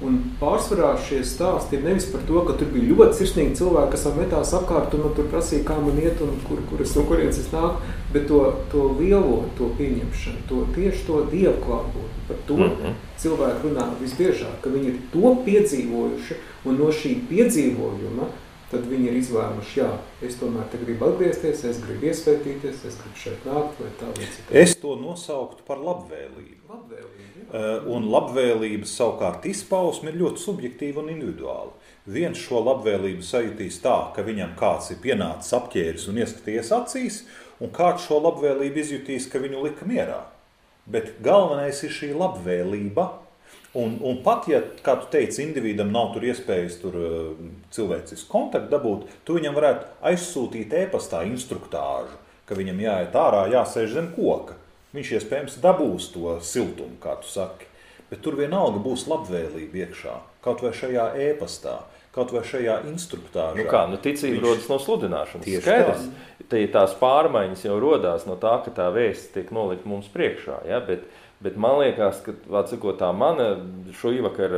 Un pārsvarā šie stāsti ir nevis par to, ka tur bija ļoti sirsnīgi cilvēki, kas metās apkārt un tur prasīja, kā man iet un kur, kur es, no kurienes es nāku, bet to, to lielo, to pieņemšanu, to tieši to dievu klātbūtni. Par to mm-hmm. cilvēki runā visbiežāk, ka viņi ir to piedzīvojuši un no šī piedzīvojuma tad viņi ir izlēmuši, jā, es tomēr te gribu atgriezties, es gribu iesvētīties, es gribu šeit nākt, vai tā vai citā. Es to nosauktu par labvēlību. Labvēlību, jā. Uh, un labvēlības savukārt izpausme ir ļoti subjektīva un individuāla. Viens šo labvēlību sajūtīs tā, ka viņam kāds ir pienācis apķēris un ieskaties acīs, un kāds šo labvēlību izjutīs, ka viņu lika mierā. Bet galvenais ir šī labvēlība. Un, un pat, ja, kā tu teici, individam nav tur iespējas tur cilvēcisku kontaktu dabūt, tu viņam varētu aizsūtīt e-pastā instruktāžu, ka viņam jāiet ārā, jāsēž zem koka. Viņš iespējams dabūs to siltumu, kā tu saki. Bet tur vienalga būs labvēlība iekšā, kaut vai šajā e-pastā, kaut vai šajā instruktāžā. Nu kā, nu ticība Viņš... rodas no sludināšanas. Tieši skaidrs. Tā. Tās pārmaiņas jau rodās no tā, ka tā vēsts tiek nolikt mums priekšā, ja? bet Bet man liekas, ka vācikot, tā mana šo īvakara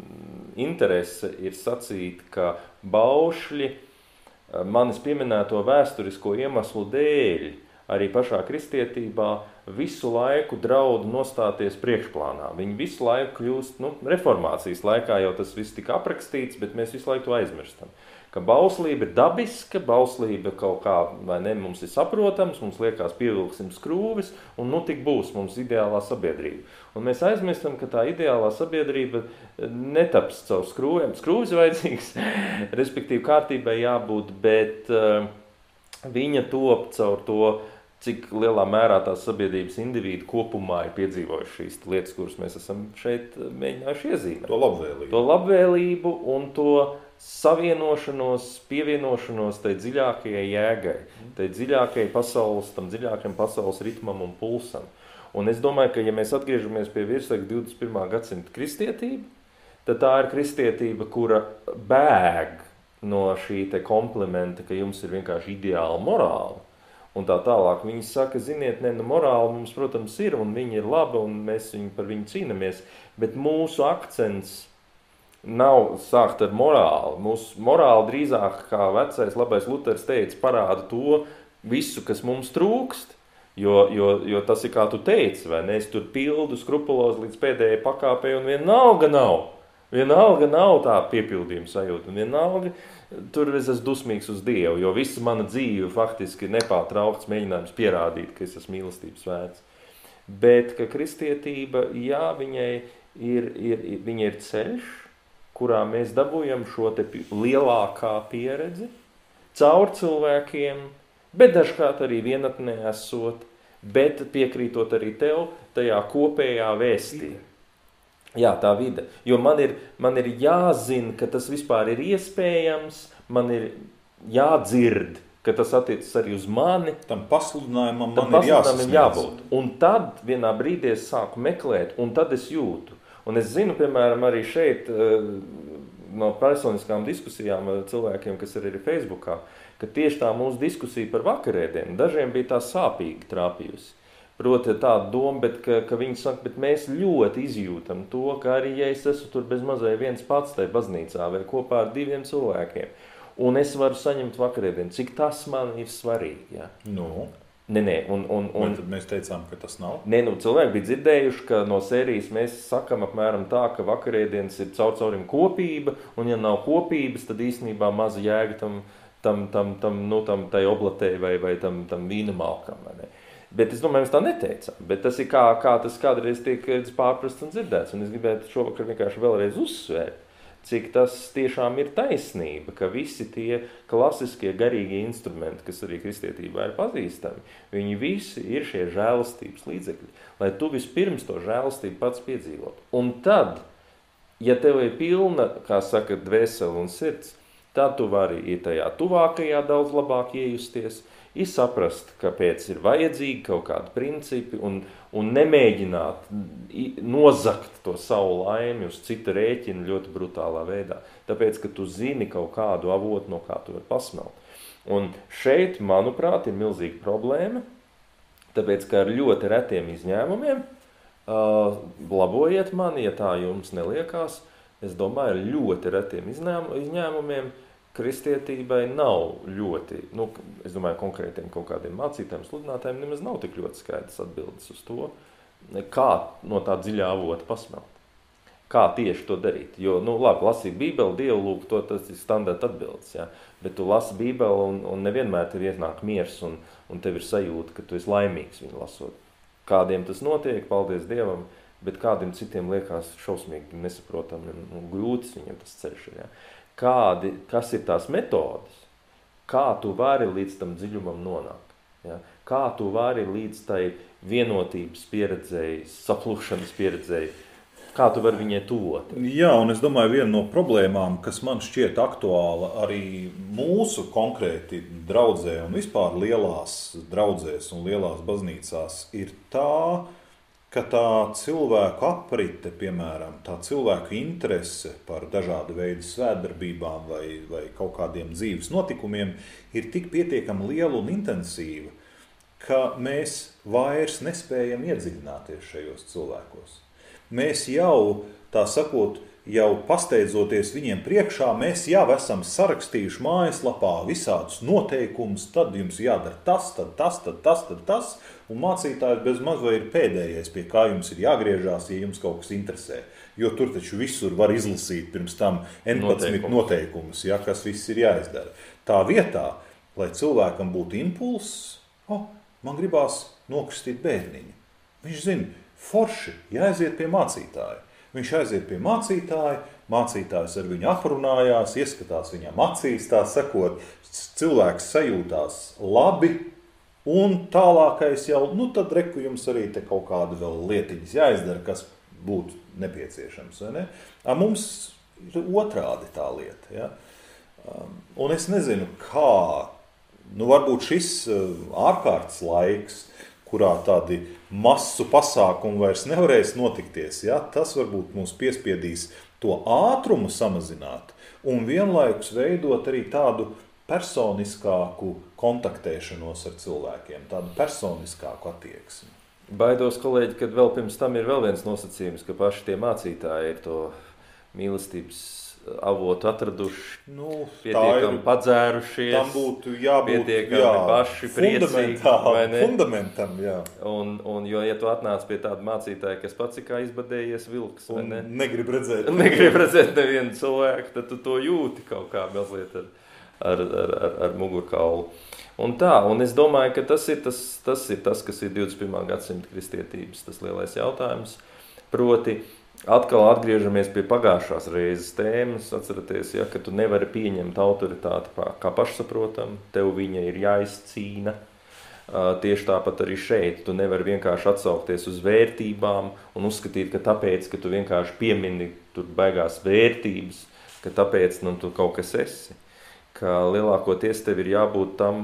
interese ir sacīt, ka baušļi manis pieminēto vēsturisko iemeslu dēļ arī pašā kristietībā visu laiku draud nostāties priekšplānā. Viņi visu laiku kļūst, nu, reformācijas laikā jau tas viss tika aprakstīts, bet mēs visu laiku to aizmirstam. Ka bauslība ir dabiska, bauslība kaut kā, vai ne, mums ir saprotams, mums liekas pievilksim skrūvis, un nu tik būs mums ideālā sabiedrība. Un mēs aizmirstam, ka tā ideālā sabiedrība netaps caur skrūviem. Skrūvis vajadzīgs, respektīvi kārtībai jābūt, bet uh, viņa top caur to, cik lielā mērā tās sabiedrības indivīdi kopumā ir piedzīvojuši šīs lietas, kuras mēs esam šeit mēģinājuši iezīmēt. To labvēlību. To labvēlību un to savienošanos, pievienošanos tai dziļākajai jēgai, tai dziļākajai pasaules, tam dziļākajam pasaules ritmam un pulsam. Un es domāju, ka ja mēs atgriežamies pie virsraksta divdesmit pirmā gadsimta kristietība, tad tā ir kristietība, kura bēg no šī te komplimenta, ka jums ir vienkārši ideāla morāla. Un tā tālāk viņi saka, ziniet, ne, nu morāli mums, protams, ir, un viņi ir labi, un mēs viņu par viņu cīnamies, bet mūsu akcents nav sākt ar morāli. Mūsu morāli drīzāk, kā vecais labais Luters teica, parāda to visu, kas mums trūkst, jo, jo, jo tas ir kā tu teici, vai ne? Es tur pildu skrupulozi līdz pēdējai pakāpei, un vienalga nav. Vienalga nav tā piepildījuma sajūta, un vienalga tur es esmu dusmīgs uz Dievu, jo visa mana dzīve faktiski ir nepārtraukts mēģinājums pierādīt, ka es esmu mīlestības vērts. Bet, ka kristietība, jā, viņai ir, ir, viņai ir ceļš, kurā mēs dabūjam šo te lielākā pieredzi, caur cilvēkiem, bet dažkārt arī vienatnē esot, bet piekrītot arī tev tajā kopējā vēstī. Jā, tā vide. Jo man ir, man ir jāzina, ka tas vispār ir iespējams, man ir jādzird, ka tas attiecas arī uz mani. Tam pasludinājumam Tam man ir pasludinājumam jābūt. Un tad vienā brīdī es sāku meklēt, un tad es jūtu. Un es zinu, piemēram, arī šeit no personiskām diskusijām ar cilvēkiem, kas ir arī Facebookā, ka tieši tā mūsu diskusija par vakarēdienu dažiem bija tā sāpīgi trāpījusi. Proti tāda doma, bet ka, ka viņi saka, bet mēs ļoti izjūtam to, ka arī, ja es esmu tur bez mazai viens pats tajā baznīcā vai kopā ar diviem cilvēkiem, un es varu saņemt vakarēdienu, cik tas man ir svarīgi. Ja? Nu? Nē, nē. Un, un, un, un tad mēs teicām, ka tas nav? Nē, nu, cilvēki bija dzirdējuši, ka no sērijas mēs sakam apmēram tā, ka vakarēdienas ir caur caurim kopība, un ja nav kopības, tad īstenībā maza jēga tam, tam, tam, tam, nu, tam tai oblatei vai, vai tam, tam vīna malkam, vai ne? Bet es domāju, mēs tā neteicām, bet tas ir kā, kā tas kādreiz tiek pārprasts un dzirdēts, un es gribētu šovakar vienkārši vēlreiz uzsvērt, cik tas tiešām ir taisnība, ka visi tie klasiskie garīgie instrumenti, kas arī kristietībā ir pazīstami, viņi visi ir šie žēlastības līdzekļi, lai tu vispirms to žēlastību pats piedzīvot. Un tad, ja tev ir pilna, kā saka, dvēsele un sirds, tad tu vari ir tajā tuvākajā daudz labāk iejusties, ir saprast, kāpēc ir vajadzīgi kaut kādi principi un, un nemēģināt nozakt to savu laimi uz cita rēķina ļoti brutālā veidā. Tāpēc, ka tu zini kaut kādu avotu, no kā tu vari pasmelt. Un šeit, manuprāt, ir milzīga problēma, tāpēc, ka ar ļoti retiem izņēmumiem, uh, labojiet mani, ja tā jums neliekās, es domāju, ar ļoti retiem izņēmumiem kristietībai nav ļoti, nu, es domāju, konkrētiem kaut kādiem mācītājiem, sludinātājiem nemaz nav tik ļoti skaidrs atbildes uz to, kā no tā dziļā avota pasmelt. Kā tieši to darīt. Jo, nu, labi, lasīt Bībeli, Dievu lūgt, to tas ir standarta atbildes, ja? Bet tu lasi Bībeli un, un nevienmēr tev iznāk miers un, un tev ir sajūta, ka tu esi laimīgs viņu lasot. Kādiem tas notiek, paldies Dievam, bet kādiem citiem liekas šausmīgi nesaprotami un, un grūtis viņam tas ceļš ir, ja? Kādi, kas ir tās metodas, kā tu vari līdz tam dziļumam nonākt, ja? Kā tu vari līdz tai vienotības pieredzēji, saplūšanas pieredzēji, kā tu vari viņai tuvot? Jā, un es domāju, viena no problēmām, kas man šķiet aktuāla arī mūsu konkrēti draudzē un vispār lielās draudzēs un lielās baznīcās, ir tā, ka tā cilvēku aprite, piemēram, tā cilvēku interese par dažādu veidu svētdarbībām vai, vai kaut kādiem dzīves notikumiem ir tik pietiekami liela un intensīva, ka mēs vairs nespējam iedziļināties šajos cilvēkos. Mēs jau, tā sakot, jau pasteidzoties viņiem priekšā, mēs jau esam sarakstījuši mājaslapā visādus noteikumus, tad jums jādara tas, tad tas, tad tas, tad tas, un mācītājs bez maz vai ir pēdējais, pie kā jums ir jāgriežās, ja jums kaut kas interesē. Jo tur taču visur var izlasīt pirms tam vienpadsmit noteikumus, ja, kas viss ir jāizdara. Tā vietā, lai cilvēkam būtu impulss, oh, man gribās nokristīt bērniņu. Viņš zina, forši, jāaiziet pie mācītāja. Viņš aiziet pie mācītāja, mācītājs ar viņu aprunājās, ieskatās viņam acīs, tā sakot, cilvēks sajūtās labi, un tālākais jau, nu tad reku jums arī te kaut kāda vēl lietiņas jāizdara, kas būtu nepieciešams, vai ne? A mums ir otrādi tā lieta, ja? Un es nezinu, kā, nu varbūt šis ārkārtas laiks, kurā tādi masu pasākumu vairs nevarēs notikties, ja? Tas varbūt mums piespiedīs to ātrumu samazināt un vienlaikus veidot arī tādu personiskāku kontaktēšanos ar cilvēkiem, tādu personiskāku attieksmi. Baidos, kolēģi, kad vēl pirms tam ir vēl viens nosacījums, ka paši tie mācītāji ir to mīlestības avotu atraduši, nu, pietiekami ir, padzērušies, tam būtu jābūt, pietiekami jā, paši priecīgi, vai ne? Fundamentam, jā. Un, un jo, ja tu atnāc pie tāda mācītāja, kas pats ir kā izbadējies vilks, vai ne? Negrib redzēt. Negrib redzēt nevienu cilvēku, tad tu to jūti kaut kā mazliet ar, ar, ar, ar, ar mugurkaulu. Un tā, un es domāju, ka tas ir tas, tas ir tas, kas ir divdesmit pirmā gadsimta kristietības, tas lielais jautājums. Proti, atkal atgriežamies pie pagājušās reizes tēmas, atceraties, ja, ka tu nevari pieņemt autoritāti kā pašsaprotam, tev viņa ir jāizcīna. Tieši tāpat arī šeit, tu nevari vienkārši atsaukties uz vērtībām un uzskatīt, ka tāpēc, ka tu vienkārši piemini tur baigās vērtības, ka tāpēc, nu, tu kaut kas esi. Ka lielākoties tev ir jābūt tam,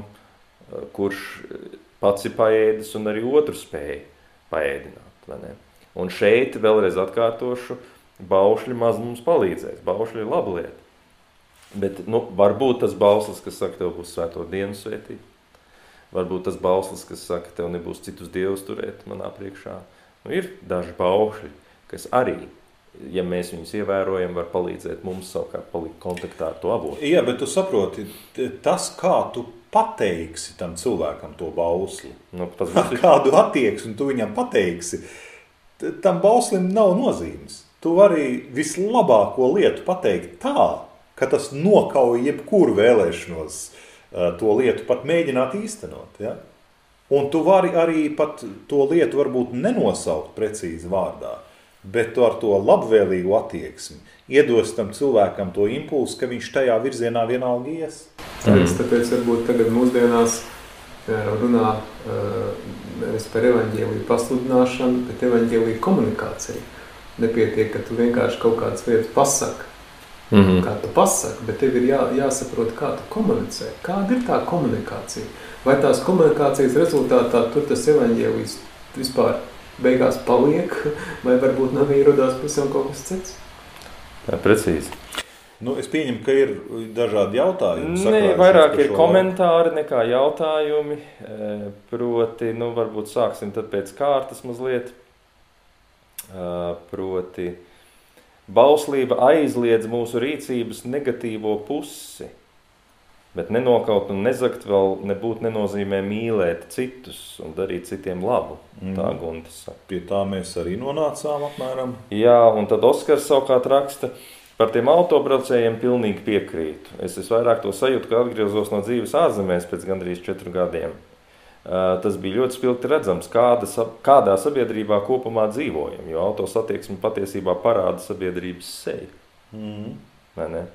kurš pats ir paēdis un arī otru spēja paēdināt, vai ne? Un šeit, vēlreiz atkārtošu, baušļi maz mums palīdzēs. Baušļi ir laba lieta. Bet, nu, varbūt tas bauslis, kas saka, tev būs svēto dienu svētīt. Varbūt tas bauslis, kas saka, tev nebūs citus dievus turēt manā priekšā. Nu, ir daži baušļi, kas arī, ja mēs viņus ievērojam, var palīdzēt mums savukārt palikt kontaktā ar to avotu. Jā, bet tu saproti, tas, kā tu pateiksi tam cilvēkam to bausli, nu, tas būs... kādu attieksmi tu viņam pateiksi, tam bauslim nav nozīmes. Tu vari vislabāko lietu pateikt tā, ka tas nokauj jebkuru vēlēšanos to lietu pat mēģināt īstenot. Ja? Un tu vari arī pat to lietu varbūt nenosaukt precīzi vārdā, bet tu ar to labvēlīgu attieksmi iedos tam cilvēkam to impulsu, ka viņš tajā virzienā vienalga ies. Tāpēc, tāpēc varbūt tagad mūsdienās runā nevis par evaņģēliju pasludināšanu, bet evaņģēliju komunikāciju. Nepietiek, ka tu vienkārši kaut kādas lietas pasaka, mm-hmm. kā tu pasaki, bet tev ir jā, jāsaprot, kā tu komunicē. Kāda ir tā komunikācija? Vai tās komunikācijas rezultātā tur tas evaņģēlijs vispār beigās paliek, vai varbūt nav ierodās pavisam kaut kas cits? Jā, precīzi. Nu, es pieņemu, ka ir dažādi jautājumi. Nē, vairāk ir komentāri nekā jautājumi. Proti, nu, varbūt sāksim tad pēc kārtas mazliet. Proti, Bauslība aizliedz mūsu rīcības negatīvo pusi, bet nenokaut un nezakt vēl nebūtu nenozīmē mīlēt citus un darīt citiem labu. Mm. Tā Guntis saka. Pie tā mēs arī nonācām apmēram. Jā, un tad Oskars savukārt raksta, par tiem autobraucējiem pilnīgi piekrītu. Es visvairāk to sajūtu, ka atgriezos no dzīves ārzemēs pēc gandrīz četru gadiem. Tas bija ļoti spilgti redzams, kāda, kādā sabiedrībā kopumā dzīvojam, jo autosatieksme patiesībā parāda sabiedrības seju. Mm. Vai ne?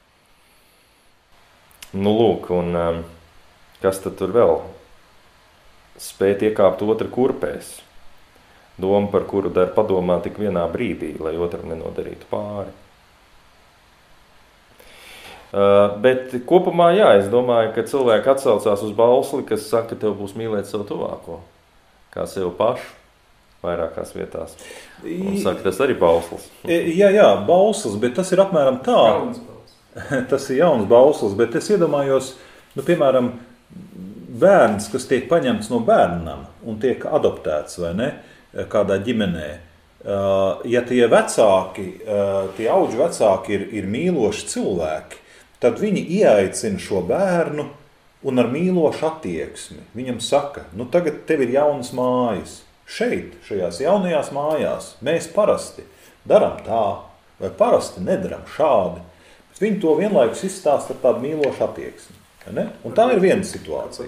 Nu, lūk, un um, kas tad tur vēl? Spēt iekāpt otra kurpēs. Doma, par kuru dar padomā tik vienā brīdī, lai otram nenodarītu pāri. Uh, bet kopumā, jā, es domāju, ka cilvēki atsaucās uz bausli, kas saka, ka tev būs mīlēt savu tuvāko, kā sev pašu, vairākās vietās. Un saka, tas arī bauslis. Jā, jā, bauslis, bet tas ir apmēram tā. Jauns bauslis. Tas ir jauns bauslis, bet es iedomājos, nu, piemēram, bērns, kas tiek paņemts no bērnam un tiek adoptēts, vai ne, kādā ģimenē. Ja tie vecāki, tie auģu vecāki ir, ir mīloši cilvēki, tad viņi ieaicina šo bērnu un ar mīlošu attieksmi. Viņam saka, nu tagad tev ir jaunas mājas. Šeit, šajās jaunajās mājās, mēs parasti daram tā, vai parasti nedaram šādi. Bet viņi to vienlaikus izstāsta ar tādu mīlošu attieksmi. Ne? Un tā ir viena situācija.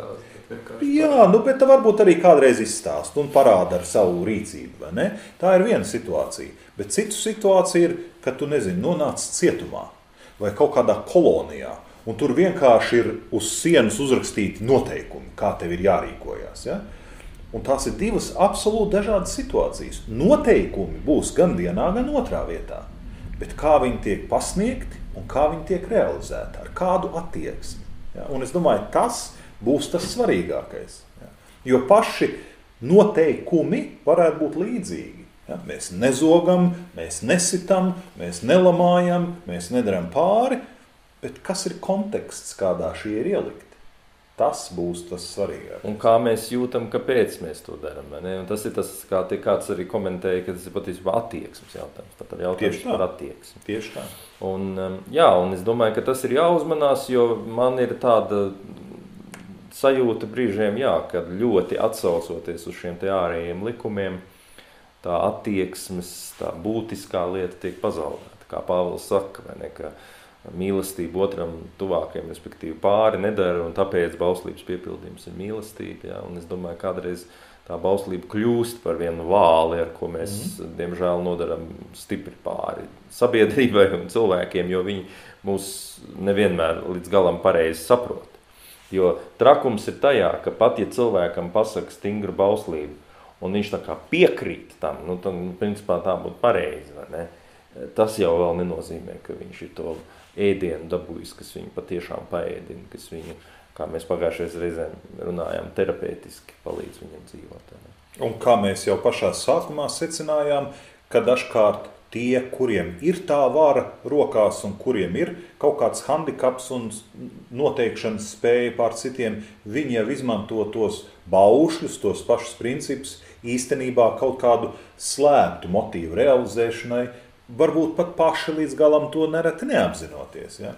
Jā, nu, bet tā varbūt arī kādreiz izstāst un parāda ar savu rīcību. Vai ne? Tā ir viena situācija. Bet citu situācija ir, kad tu, nezini, nonāc cietumā vai kaut kādā kolonijā, un tur vienkārši ir uz sienas uzrakstīti noteikumi, kā tev ir jārīkojās. Ja? Un tās ir divas absolūti dažādas situācijas. Noteikumi būs gan vienā, gan otrā vietā. Bet kā viņi tiek pasniegti un kā viņi tiek realizēti, ar kādu attieksmi. Ja? Un es domāju, tas būs tas svarīgākais. Ja? Jo paši noteikumi varētu būt līdzīgi. Ja? Mēs nezogam, mēs nesitam, mēs nelamājam, mēs nedaram pāri, bet kas ir konteksts, kādā šie ir ielikti? Tas būs tas svarīgākais. Un kā mēs jūtam, kāpēc mēs to daram. Ne? Un tas ir tas, kā te kāds arī komentēja, ka tas ir patiesībā attieksmes jautājums. Tātad jautājums par attieksmi. Tieši tā. Un, jā, un es domāju, ka tas ir jāuzmanās, jo man ir tāda sajūta brīžiem, jā, kad ļoti atsaucoties uz šiem te ārējiem likumiem, tā attieksmes, tā būtiskā lieta tiek pazaudēta. Kā Pāvils saka, vai ne, ka mīlestība otram tuvākiem, respektīvi pāri nedara, un tāpēc bauslības piepildījums ir mīlestība. Jā, un es domāju, kādreiz tā bauslība kļūst par vienu vāli, ar ko mēs, mm. diemžēl, nodaram stipri pāri sabiedrībai un cilvēkiem, jo viņi mūs nevienmēr līdz galam pareizi saprot. Jo trakums ir tajā, ka pat ja cilvēkam pasaka stingru bauslību, un viņš tā kā piekrīt tam, nu, tad, principā, tā būtu pareizi, vai ne? Tas jau vēl nenozīmē, ka viņš ir to ēdienu dabūjis, kas viņu patiešām paēdina, kas viņu, kā mēs pagājušais reizēm runājām, terapeitiski palīdz viņam dzīvot. Ne? Un kā mēs jau pašā sākumā secinājām, ka dažkārt tie, kuriem ir tā vara rokās un kuriem ir kaut kāds handikaps un noteikšanas spēja pār citiem, viņi jau izmanto tos baušļus, tos pašus principus, īstenībā kaut kādu slēptu motīvu realizēšanai, varbūt pat paši līdz galam to nereti neapzinoties. Ja?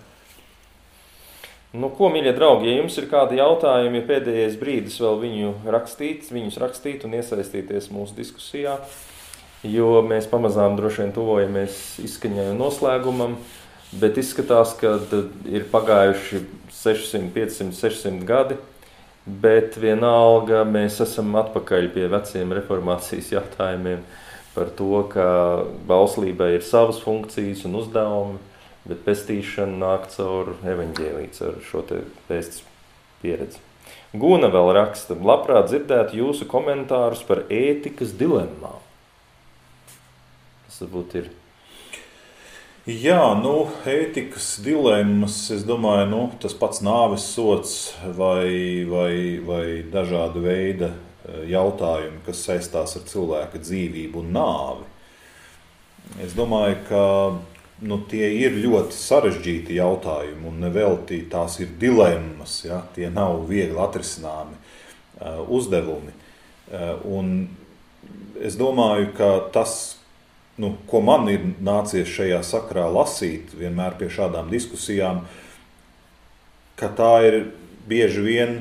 Nu, ko, mīļie draugi, ja jums ir kādi jautājumi, ja pēdējais brīdis vēl viņu rakstīt, viņus rakstīt un iesaistīties mūsu diskusijā, jo mēs pamazām droši vien tuvojamies izskaņai un noslēgumam, bet izskatās, ka ir pagājuši sešsimt, piecsimt, sešsimt gadi, bet vienalga mēs esam atpakaļ pie veciem reformācijas jautājumiem par to, ka bauslībai ir savas funkcijas un uzdevumi, bet pestīšana nāk caur evaņģēliju, caur šo te pēstas pieredzi. Guna vēl raksta, labprāt dzirdētu jūsu komentārus par ētikas dilemmām. Tas varbūt ir. Jā, nu, ētikas dilemmas, es domāju, nu, tas pats nāves sods vai, vai, vai dažāda veida jautājumi, kas saistās ar cilvēka dzīvību un nāvi. Es domāju, ka nu, tie ir ļoti sarežģīti jautājumi un nevelti tās ir dilemmas, ja? Tie nav viegli atrisināmi uh, uzdevumi. Uh, un es domāju, ka tas, nu, ko man ir nācies šajā sakrā lasīt vienmēr pie šādām diskusijām, ka tā ir bieži vien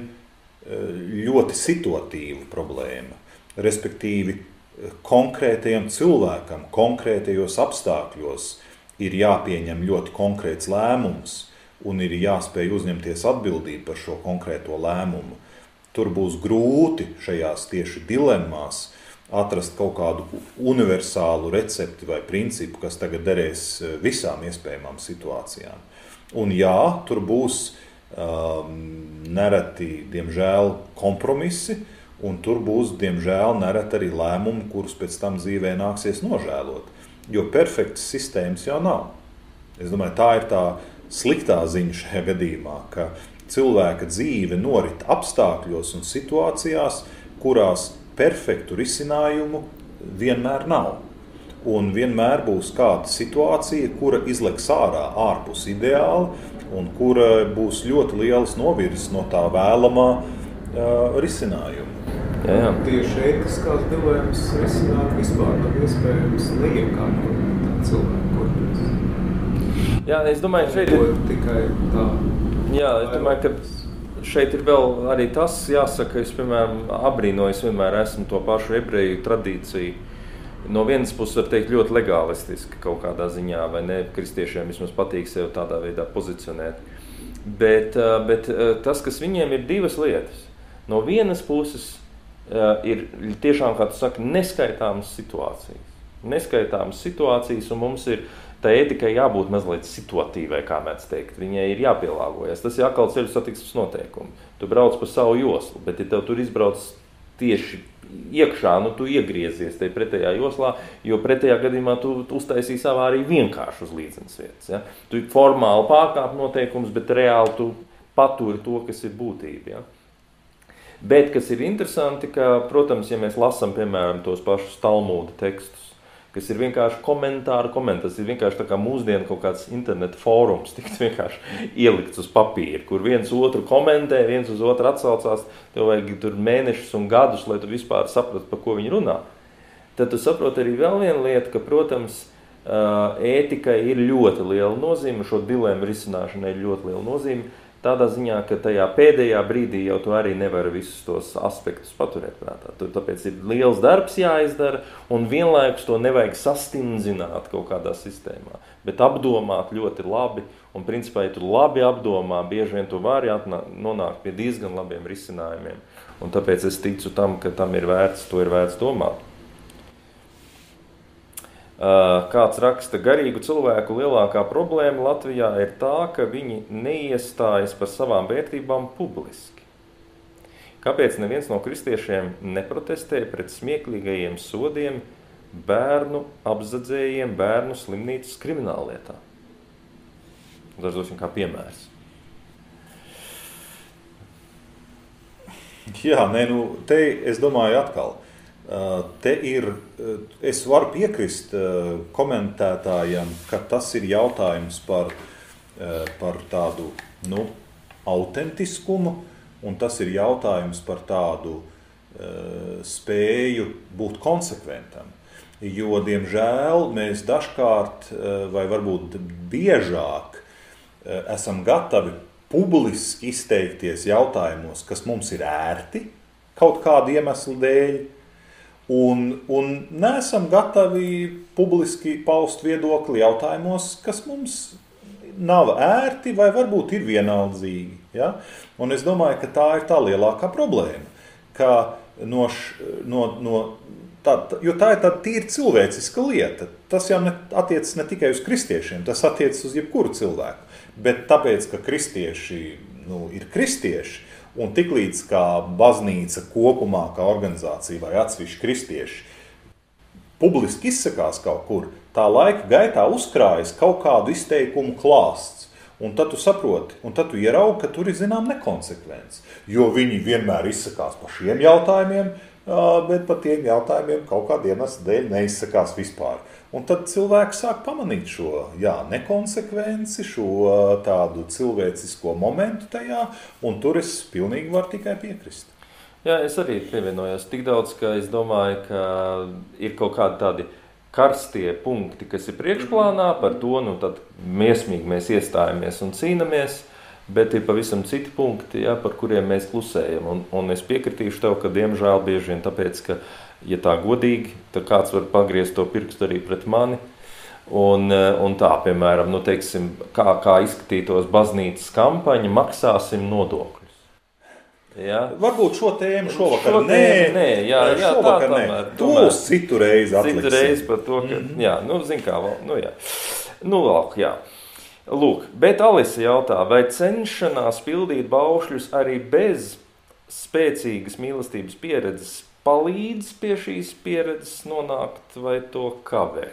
ļoti situatīva problēma. Respektīvi, konkrētajam cilvēkam, konkrētajos apstākļos ir jāpieņem ļoti konkrēts lēmums un ir jāspēj uzņemties atbildību par šo konkrēto lēmumu. Tur būs grūti šajās tieši dilemmās atrast kaut kādu universālu recepti vai principu, kas tagad derēs visām iespējamām situācijām. Un jā, tur būs um, nereti, diemžēl, kompromisi, un tur būs, diemžēl, nereti arī lēmumi, kurus pēc tam dzīvē nāksies nožēlot. Jo perfektas sistēmas jau nav. Es domāju, tā ir tā sliktā ziņa šajā gadījumā, ka cilvēka dzīve norit apstākļos un situācijās, kurās perfektu risinājumu vienmēr nav. Un vienmēr būs kāda situācija, kura izleks ārā ārpus ideāla un kura būs ļoti lielas novirzes no tā vēlamā uh, risinājuma. Jā, jā. Tieši ētiskās dilemmas risināt vispār nav iespējams neiekārtot tā cilvēku korpus. Jā, es domāju, šeit ir tikai tā. Jā, es domāju, ka šeit ir vēl arī tas, jāsaka, es, piemēram, abrīnoju, es vienmēr esmu to pašu ebreju tradīciju. No vienas puses, var teikt, ļoti legalistiski kaut kādā ziņā, vai ne, kristiešiem vismaz patīk sev tādā veidā pozicionēt. Bet, bet tas, kas viņiem ir divas lietas. No vienas puses ir tiešām, kā tu saki, neskaitāmas situācijas. Neskaitāmas situācijas, un mums ir tā ētikai jābūt mazliet situatīvai, kā mēdz teikt. Viņai ir jāpielāgojas. Tas ir atkal ceļu satiksmes noteikumi. Tu brauc pa savu joslu, bet ja tev tur izbrauc tieši iekšā, nu tu iegriezies te pretējā joslā, jo pretējā gadījumā tu, tu uztaisīsi savā arī vienkārši uz līdzenas vietas. Ja? Tu formāli pārkāp noteikumus, bet reāli tu paturi to, kas ir būtība. Ja? Bet, kas ir interesanti, ka, protams, ja mēs lasam, piemēram, tos pašus Talmuda tekstus, kas ir vienkārši komentāru komentārs, ir vienkārši tā kā mūsdienu kaut kāds internet fórums, tiks vienkārši ielikts uz papīra, kur viens otru komentē, viens uz otru atsaucās, tev vajag tur mēnešus un gadus, lai tu vispār sapratu, par ko viņi runā. Tad tu saproti arī vēl viena lieta, ka, protams, ētikai ir ļoti liela nozīme, šo dilemmu risināšanai ir ļoti liela nozīme, tādā ziņā, ka tajā pēdējā brīdī jau tu arī nevari visus tos aspektus paturēt prātā. Tur tāpēc ir liels darbs jāizdara, un vienlaikus to nevajag sastingzināt kaut kādā sistēmā, bet apdomāt ļoti labi, un principā, ja tu labi apdomā, bieži vien tu vari atnā, nonākt pie diezgan labiem risinājumiem, un tāpēc es ticu tam, ka tam ir vērts, to ir vērts domāt. Kāds raksta, garīgu cilvēku lielākā problēma Latvijā ir tā, ka viņi neiestājas par savām vērtībām publiski. Kāpēc neviens no kristiešiem neprotestē pret smieklīgajiem sodiem bērnu apzadzējiem bērnu slimnīcas krimināllietā? Tas dosim kā piemērs. Jā, nē, nu, te es domāju atkal. Te ir, es varu piekrist komentētājiem, ka tas ir jautājums par, par tādu, nu, autentiskumu, un tas ir jautājums par tādu spēju būt konsekventam. Jo, diemžēl, mēs dažkārt, vai varbūt biežāk, esam gatavi publiski izteikties jautājumos, kas mums ir ērti, kaut kādu iemeslu dēļ, Un, un neesam gatavi publiski paust viedokli jautājumos, kas mums nav ērti vai varbūt ir vienaldzīgi. Ja? Un es domāju, ka tā ir tā lielākā problēma. Ka no, no, no, tā, jo tā ir tāda tīri cilvēciska lieta. Tas jau ne, attiecas ne tikai uz kristiešiem, tas attiecas uz jebkuru cilvēku. Bet tāpēc, ka kristieši nu, ir kristieši, un tiklīdz kā baznīca kopumā, kā organizācija vai atsevišķi kristieši publiski izsakās kaut kur, tā laika gaitā uzkrājas kaut kādu izteikumu klāsts. Un tad tu saproti, un tad tu ieraugi, ka tur ir zinām nekonsekvence. Jo viņi vienmēr izsakās par šiem jautājumiem, bet par tiem jautājumiem kaut kādu iemeslu dēļ neizsakās vispār. Un tad cilvēki sāk pamanīt šo jā, nekonsekvenci, šo tādu cilvēcisko momentu tajā, un tur es pilnīgi varu tikai piekrist. Jā, es arī pievienojos tik daudz, ka es domāju, ka ir kaut kādi tādi karstie punkti, kas ir priekšplānā, par to nu, tad miesmīgi mēs iestājamies un cīnamies, bet ir pavisam citi punkti, ja, par kuriem mēs klusējam. Un, un es piekritīšu tev, ka diemžēl bieži vien tāpēc, ka, ja tā godīgi, tad kāds var pagriezt to pirkstu arī pret mani. Un, un tā, piemēram, nu, teiksim, kā, kā izskatītos baznīcas kampaņa, maksāsim nodokļus. Ja? Varbūt šo tēmu šovakar šo nē, tēmu, nē, jā, jā, šovakar tā nē. tomēr. To uz citu reizi atliksim. Citu reizi par to, ka, mm-hmm. jā, nu, zin kā, nu, jā. Nu, lāk, jā. Lūk, bet Alisa jautā, vai cenšanās pildīt baušļus arī bez spēcīgas mīlestības pieredzes palīdz pie šīs pieredzes nonākt vai to kavē?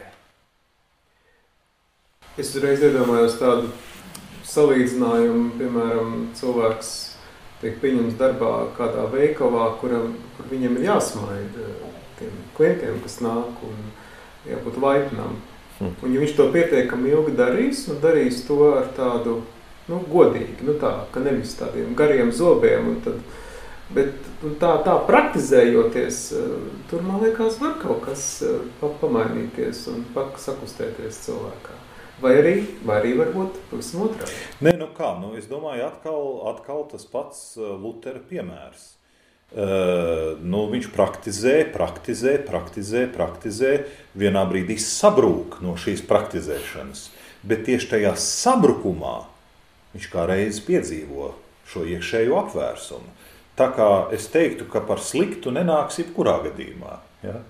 Es reiz iedomājos tādu salīdzinājumu, piemēram, cilvēks tiek pieņems darbā kādā veikalā, kuram, kur viņam ir jāsmaida tiem klientiem, kas nāk un jābūt laipnam. Hmm. Un ja viņš to pietiekami ilgi darīs, un darīs to ar tādu, nu, godīgi, nu tā, ka nevis tādiem gariem zobiem, un tad, bet un tā, tā praktizējoties, tur, man liekas, var kaut kas pamainīties un sakustēties cilvēkā. Vai arī, vai arī varbūt pavisam otrādi. Nē, nu kā, nu es domāju, atkal, atkal tas pats Lutera piemērs. Uh, nu, viņš praktizē, praktizē, praktizē, praktizē, vienā brīdī sabrūk no šīs praktizēšanas, bet tieši tajā sabrukumā viņš kā reizi piedzīvo šo iekšējo apvērsumu. Tā kā es teiktu, ka par sliktu nenāks jebkurā gadījumā, ja?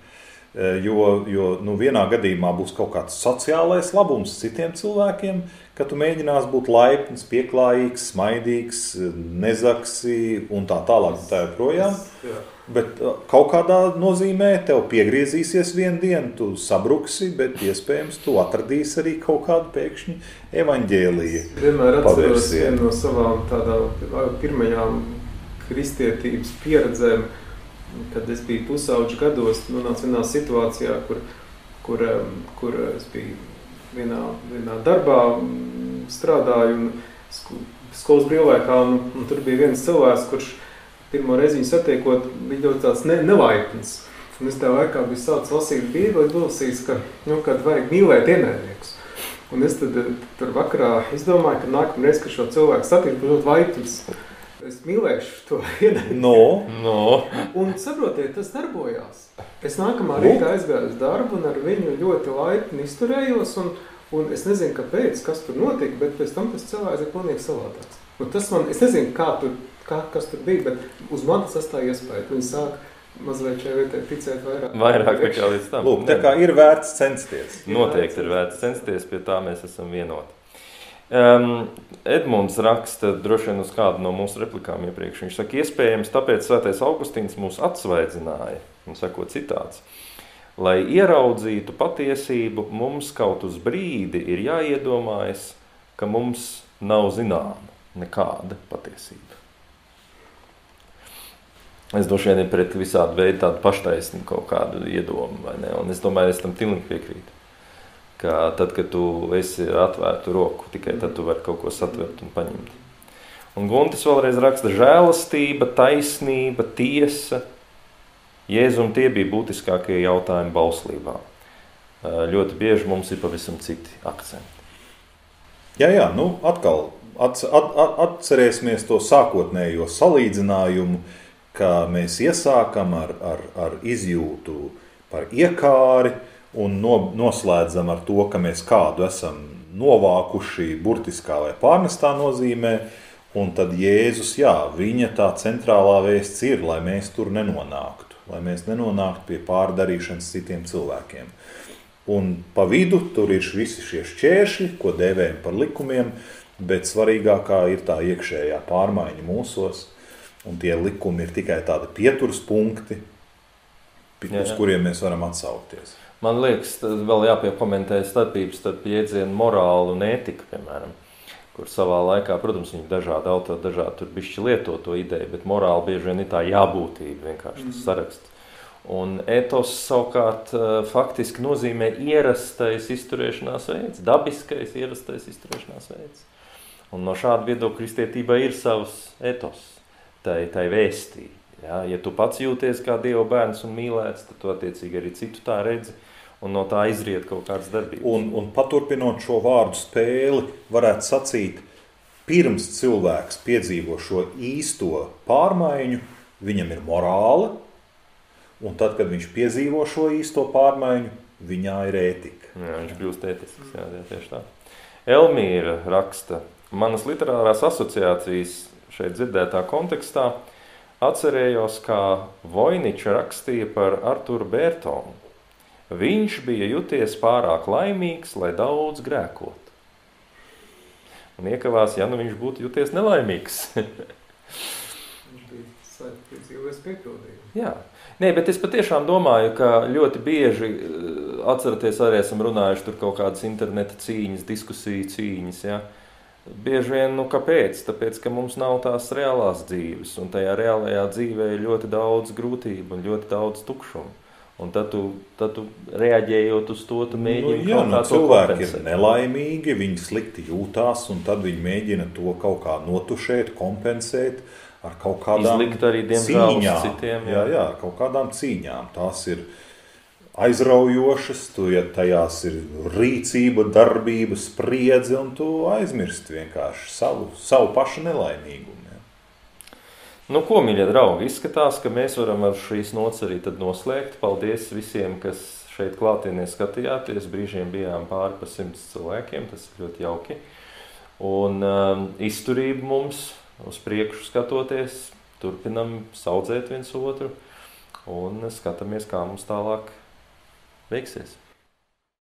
Jo, jo nu, vienā gadījumā būs kaut kāds sociālais labums citiem cilvēkiem, ka tu mēģinās būt laipns, pieklājīgs, smaidīgs, nezaksi un tā tālāk un tā joprojām. Bet kaut kādā nozīmē tev piegriezīsies vienu dienu, tu sabruksi, bet iespējams tu atradīsi arī kaut kādu pēkšņi evaņģēlija pavērsienu. Vienmēr atceros vienu no savām tādām pirmajām kristietības pieredzēm, kad es biju pusauģu gados, nonācu vienā situācijā, kur, kur, kur es biju vienā, vienā darbā strādāju un skolas brīvlaikā, un, un tur bija viens cilvēks, kurš pirmo reizi viņu satiekot, bija ļoti tāds ne, nelaipns. Un es tajā laikā biju sācis lasīt Bībeli, lasījis, ka, nu, kad vajag mīlēt ienaidniekus. Un es tad tur vakarā izdomāju, ka nākamreiz, kad šo cilvēku satiek, būtu ļoti laipns. Es mīlēšu to ienaidnieku. No, no. Un saprotiet, tas darbojās. Es nākamā rītā aizgāju uz darbu un ar viņu ļoti laipni izturējos, un, un es nezinu, kāpēc, kas tur notika, bet pēc tam tas cilvēks ir pilnīgi savādāks. Un tas man, es nezinu, kā tur, kā, kas tur bija, bet uz mani sastāja iespēja. Viņi sāk mazliet šajā vietā ticēt vairāk. Vairāk nekā līdz tam. Lūk, tā kā ir vērts censties. Noteikti ir vērts censties, pie tā mēs esam vienoti. Um, Edmunds raksta droši vien uz kādu no mūsu replikām iepriekš. Viņš saka, iespējams, tāpēc Svētais Augustīns mūs atsvaidzināja, un sako citāts, lai ieraudzītu patiesību, mums kaut uz brīdi ir jāiedomājas, ka mums nav zināma nekāda patiesība. Es droši vien ir pret visādu veidu tādu paštaisnu kaut kādu iedomu, vai ne? Un es domāju, es tam pilnīgi piekrītu. Ka tad, kad tu esi atvērtu roku, tikai tad tu vari kaut ko satvert un paņemt. Un Guntis vēlreiz raksta, žēlastība, taisnība, tiesa. Jēzum tie bija būtiskākie jautājumi bauslībā. Ļoti bieži mums ir pavisam citi akcenti. Jā, jā, nu atkal at, at, at, atcerēsimies to sākotnējo salīdzinājumu, ka mēs iesākam ar, ar, ar izjūtu par iekāri, un no, noslēdzam ar to, ka mēs kādu esam novākuši burtiskā vai pārnestā nozīmē, un tad Jēzus, jā, viņa tā centrālā vēsts ir, lai mēs tur nenonāktu, lai mēs nenonāktu pie pārdarīšanas citiem cilvēkiem. Un pa vidu tur ir visi šie šķēršļi, ko dēvējam par likumiem, bet svarīgākā ir tā iekšējā pārmaiņa mūsos, un tie likumi ir tikai tādi pieturas punkti, uz jā, jā. kuriem mēs varam atsaukties. Man liekas, vēl jāpiekomentē starpības starp jēdzienu morālu un ētiku, piemēram, kur savā laikā, protams, viņi dažādi autori, dažādi tur bišķi lieto to ideju, bet morāli bieži vien ir tā jābūtība, vienkārši tas saraksts. Un etos savukārt faktiski nozīmē ierastais izturēšanās veids, dabiskais ierastais izturēšanās veids. Un no šāda viedokļa kristietībai ir savs etos, tai, tai vēstī. Ja, ja tu pats jūties kā Dieva bērns un mīlēts, tad tu attiecīgi arī citu tā redzi. un no tā izriet kaut kādas darbības. Un, un paturpinot šo vārdu spēli, varētu sacīt, pirms cilvēks piedzīvo šo īsto pārmaiņu, viņam ir morāla, un tad, kad viņš piedzīvo šo īsto pārmaiņu, viņā ir ētika. Jā, viņš kļūst ētisks, jā, jā, tieši tā. Elmīra raksta, manas literārās asociācijas šeit dzirdētā kontekstā atcerējos, kā Voiniča rakstīja par Arturu Bērtonu. Viņš bija juties pārāk laimīgs, lai daudz grēkot. Un iekavās, ja nu viņš būtu juties nelaimīgs. Viņš bija piedzīvojis piepildījumu. Jā. Nē, bet es patiešām domāju, ka ļoti bieži, atceraties, arī esam runājuši tur kaut kādas interneta cīņas, diskusiju cīņas, ja? Bieži vien, nu kāpēc? Tāpēc, ka mums nav tās reālās dzīves, un tajā reālajā dzīvē ir ļoti daudz grūtību un ļoti daudz tukšumu. Un tad tu, tad tu reaģējot uz to, tu mēģini nu, jā, kaut kā nu, to cilvēki kompensēt. ir nelaimīgi, viņi slikti jūtās, un tad viņi mēģina to kaut kā notušēt, kompensēt ar kaut kādām Izlikt arī, diemžēl, uz cīņām. citiem, jā. Jā, jā, kaut kādām cīņām. Tās ir aizraujošas, tu, ja tajās ir rīcība, darbība, spriedze, un tu aizmirsti vienkārši savu, savu pašu nelaimīgumu. Ja. Nu, ko, mīļie draugi, izskatās, ka mēs varam ar šīs nots arī tad noslēgt. Paldies visiem, kas šeit klātienē skatījāties. Brīžiem bijām pāri pa simts cilvēkiem, tas ir ļoti jauki. Un um, izturību mums uz priekšu skatoties, turpinam saudzēt viens otru un skatāmies, kā mums tālāk veiksies.